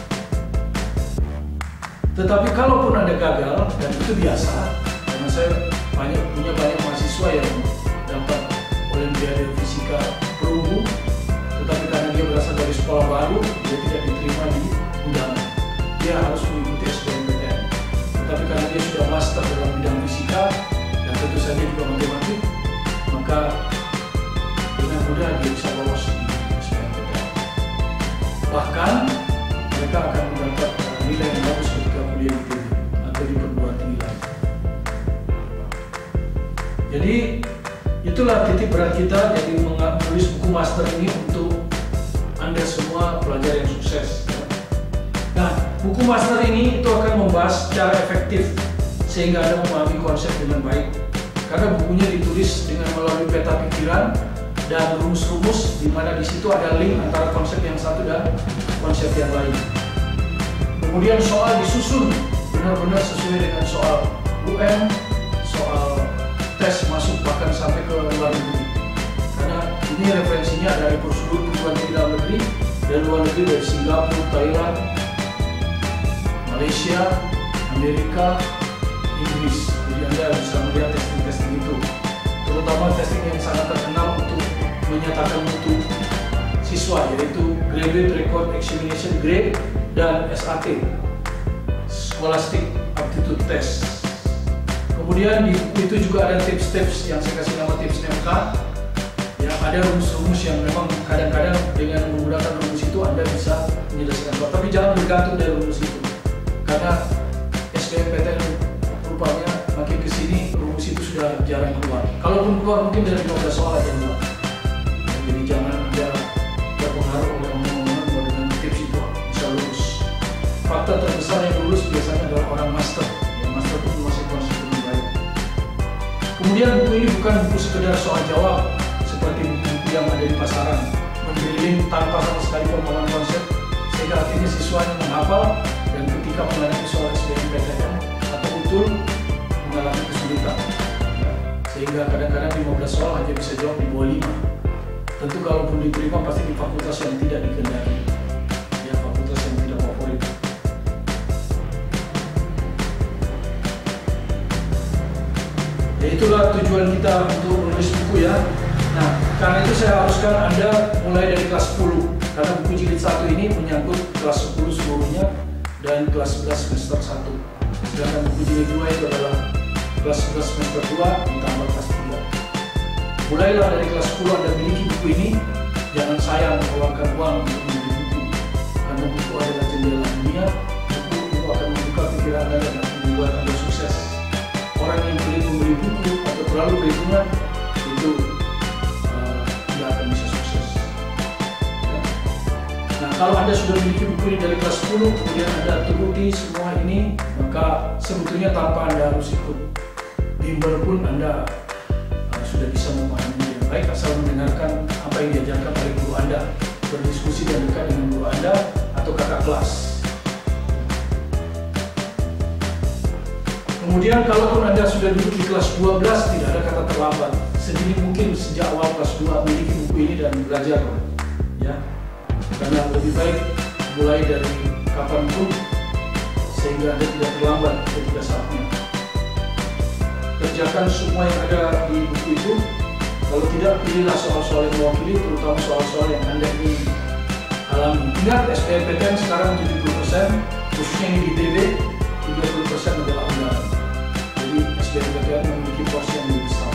Tetapi kalaupun Anda gagal, dan itu biasa, karena saya punya banyak mahasiswa yang dapat Olimpiade Fisika perunggu, tetapi karena dia berasal dari sekolah baru, dia tidak diterima di undangan. Dia harus mengikuti SBMPTN. Tetapi karena dia sudah master dalam bidang fisika, dan tentu saja juga matematik, maka dengan mudah dia bisa lolos di SBMPTN. Bahkan mereka akan mendapat nilai yang bagus ketika kuliah di ITB atau di perguruan tinggi lain. Jadi itulah titik berat kita, jadi menulis buku master ini untuk Anda semua pelajar yang sukses. Nah, buku master ini itu akan membahas secara efektif sehingga Anda memahami konsep dengan baik. Karena bukunya ditulis dengan melalui peta pikiran dan rumus-rumus, di mana di situ ada link antara konsep yang satu dan konsep yang lain. Kemudian soal disusun benar-benar sesuai dengan soal UN, soal tes masuk bahkan sampai ke luar negeri. Karena ini referensinya dari prosedur perguruan tinggi dalam negeri dan luar negeri, dari Singapura, Thailand, Malaysia, Amerika, Inggris. Jadi Anda bisa melihat testing-testing itu, terutama testing yang sangat terkenal untuk menyatakan mutu siswa, yaitu Graduate Record Examination Grade dan SAT, Scholastic Aptitude Test. Kemudian di buku itu juga ada tips-tips yang saya kasih nama tips MK. Ya, ada rumus-rumus yang memang kadang-kadang dengan menggunakan rumus itu Anda bisa menyelesaikan soal. Tapi jangan bergantung dari rumus itu, karena SBMPTN rupanya makin kesini rumus itu sudah jarang keluar. Kalaupun keluar mungkin dari 15 soal aja keluar. Jadi jangan Anda terpengaruh oleh omongan bahwa dengan tips itu bisa lulus. Fakta terbesar yang lulus biasanya adalah orang master. Ya, master itu menguasai konsep dengan baik. Kemudian buku ini bukan buku sekedar soal jawab seperti buku-buku yang ada di pasaran, mendrilling tanpa sama sekali pemahaman konsep, sehingga akhirnya siswanya menghafal dan ketika menghadapi soal SBMPTN atau utul mengalami kesulitan. Ya, sehingga kadang-kadang 15 soal hanya bisa jawab di bawah 5. Tentu kalaupun diterima pasti di fakultas yang tidak dikehendaki, ya, fakultas yang tidak favorit. Ya, itulah tujuan kita untuk menulis buku, ya. Nah, karena itu saya haruskan Anda mulai dari kelas 10, karena buku jilid 1 ini menyangkut kelas 10 seluruhnya dan kelas 11 semester 1. Sedangkan buku jilid 2 itu adalah kelas 11 semester 2 ditambah kelas 3. Mulailah dari kelas 10 Anda miliki buku ini, jangan sayang mengeluarkan uang untuk membeli buku, karena buku adalah jendela dunia. Buku itu akan membuka pikiran Anda dan akan membuat Anda sukses. Orang yang pelit membeli buku atau terlalu perhitungan itu tidak akan bisa sukses. Ya. Nah, kalau Anda sudah memiliki buku ini dari kelas 10, kemudian Anda turuti semua ini, maka sebetulnya tanpa Anda harus ikut bimbel pun Anda sudah bisa memahami dengan baik asal mendengarkan apa yang diajarkan oleh guru Anda, berdiskusi dan dekat dengan guru Anda atau kakak kelas. Kemudian kalaupun Anda sudah duduk di kelas 12, tidak ada kata terlambat. Sedini mungkin sejak awal kelas 2 memiliki buku ini dan belajar, ya. Karena lebih baik mulai dari kapanpun sehingga Anda tidak terlambat ketika saatnya. Kerjakan semua yang ada di buku itu. Kalau tidak, pilihlah soal-soal yang mewakili, terutama soal-soal yang Anda ingin alami. Ingat, SBMPTN sekarang 70%, khususnya yang di ITB, 30% adalah undangan. Jadi SBMPTN memiliki porsi yang lebih besar.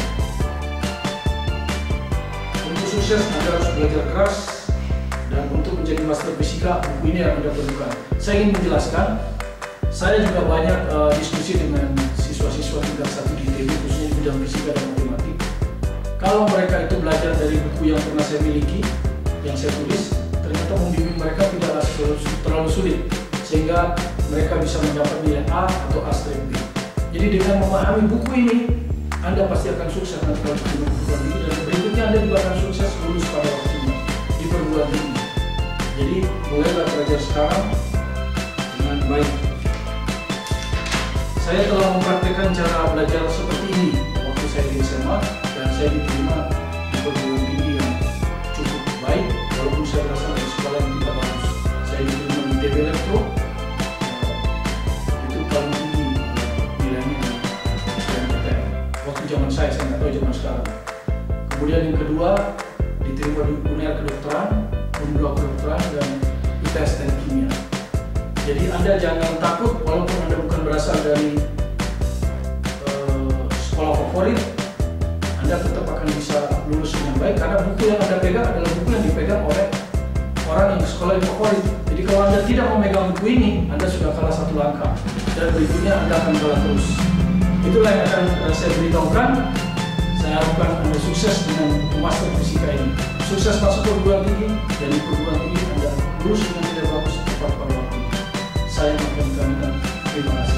Untuk sukses, Anda harus belajar keras, dan untuk menjadi master fisika, buku ini yang Anda perlukan. Saya ingin menjelaskan, saya juga banyak diskusi dengan siswa-siswa tingkat 1 di ITB, khususnya di bidang fisika dan matematik. Kalau mereka itu belajar dari buku yang pernah saya miliki, yang saya tulis, ternyata membimbing mereka tidaklah terlalu sulit, sehingga mereka bisa mendapat nilai A atau A-B. Jadi dengan memahami buku ini, Anda pasti akan sukses nanti kalau di perguruan tinggi, dan berikutnya Anda juga akan sukses lulus pada waktunya di perguruan tinggi. Jadi mulailah belajar sekarang dengan baik. Saya telah mempraktikkan cara belajar seperti ini waktu saya di SMA, dan saya diterima di perguruan tinggi yang cukup baik, walaupun saya berasal dari sekolah yang tidak bagus. Saya diterima di ITB Elektro, itu paling tinggi nilainya di SBMPTN. Waktu zaman saya nggak tahu zaman sekarang. Kemudian yang kedua, diterima di UNER Kedokteran, Unblok Kedokteran, dan ITS dan Kimia. Jadi Anda jangan takut, walaupun Anda bukan berasal dari sekolah favorit, Anda tetap akan bisa lulus dengan baik, karena buku yang Anda pegang adalah buku yang dipegang oleh orang yang sekolah yang favorit. Jadi kalau Anda tidak memegang buku ini, Anda sudah kalah satu langkah, dan berikutnya Anda akan kalah terus. Itulah yang akan saya beritahukan. Saya harapkan Anda sukses dengan buku master fisika ini. Sukses masuk perguruan tinggi, dan di perguruan tinggi Anda lulus dengan nilai bagus tepat pada waktu. Saya bagi kami. Terima kasih.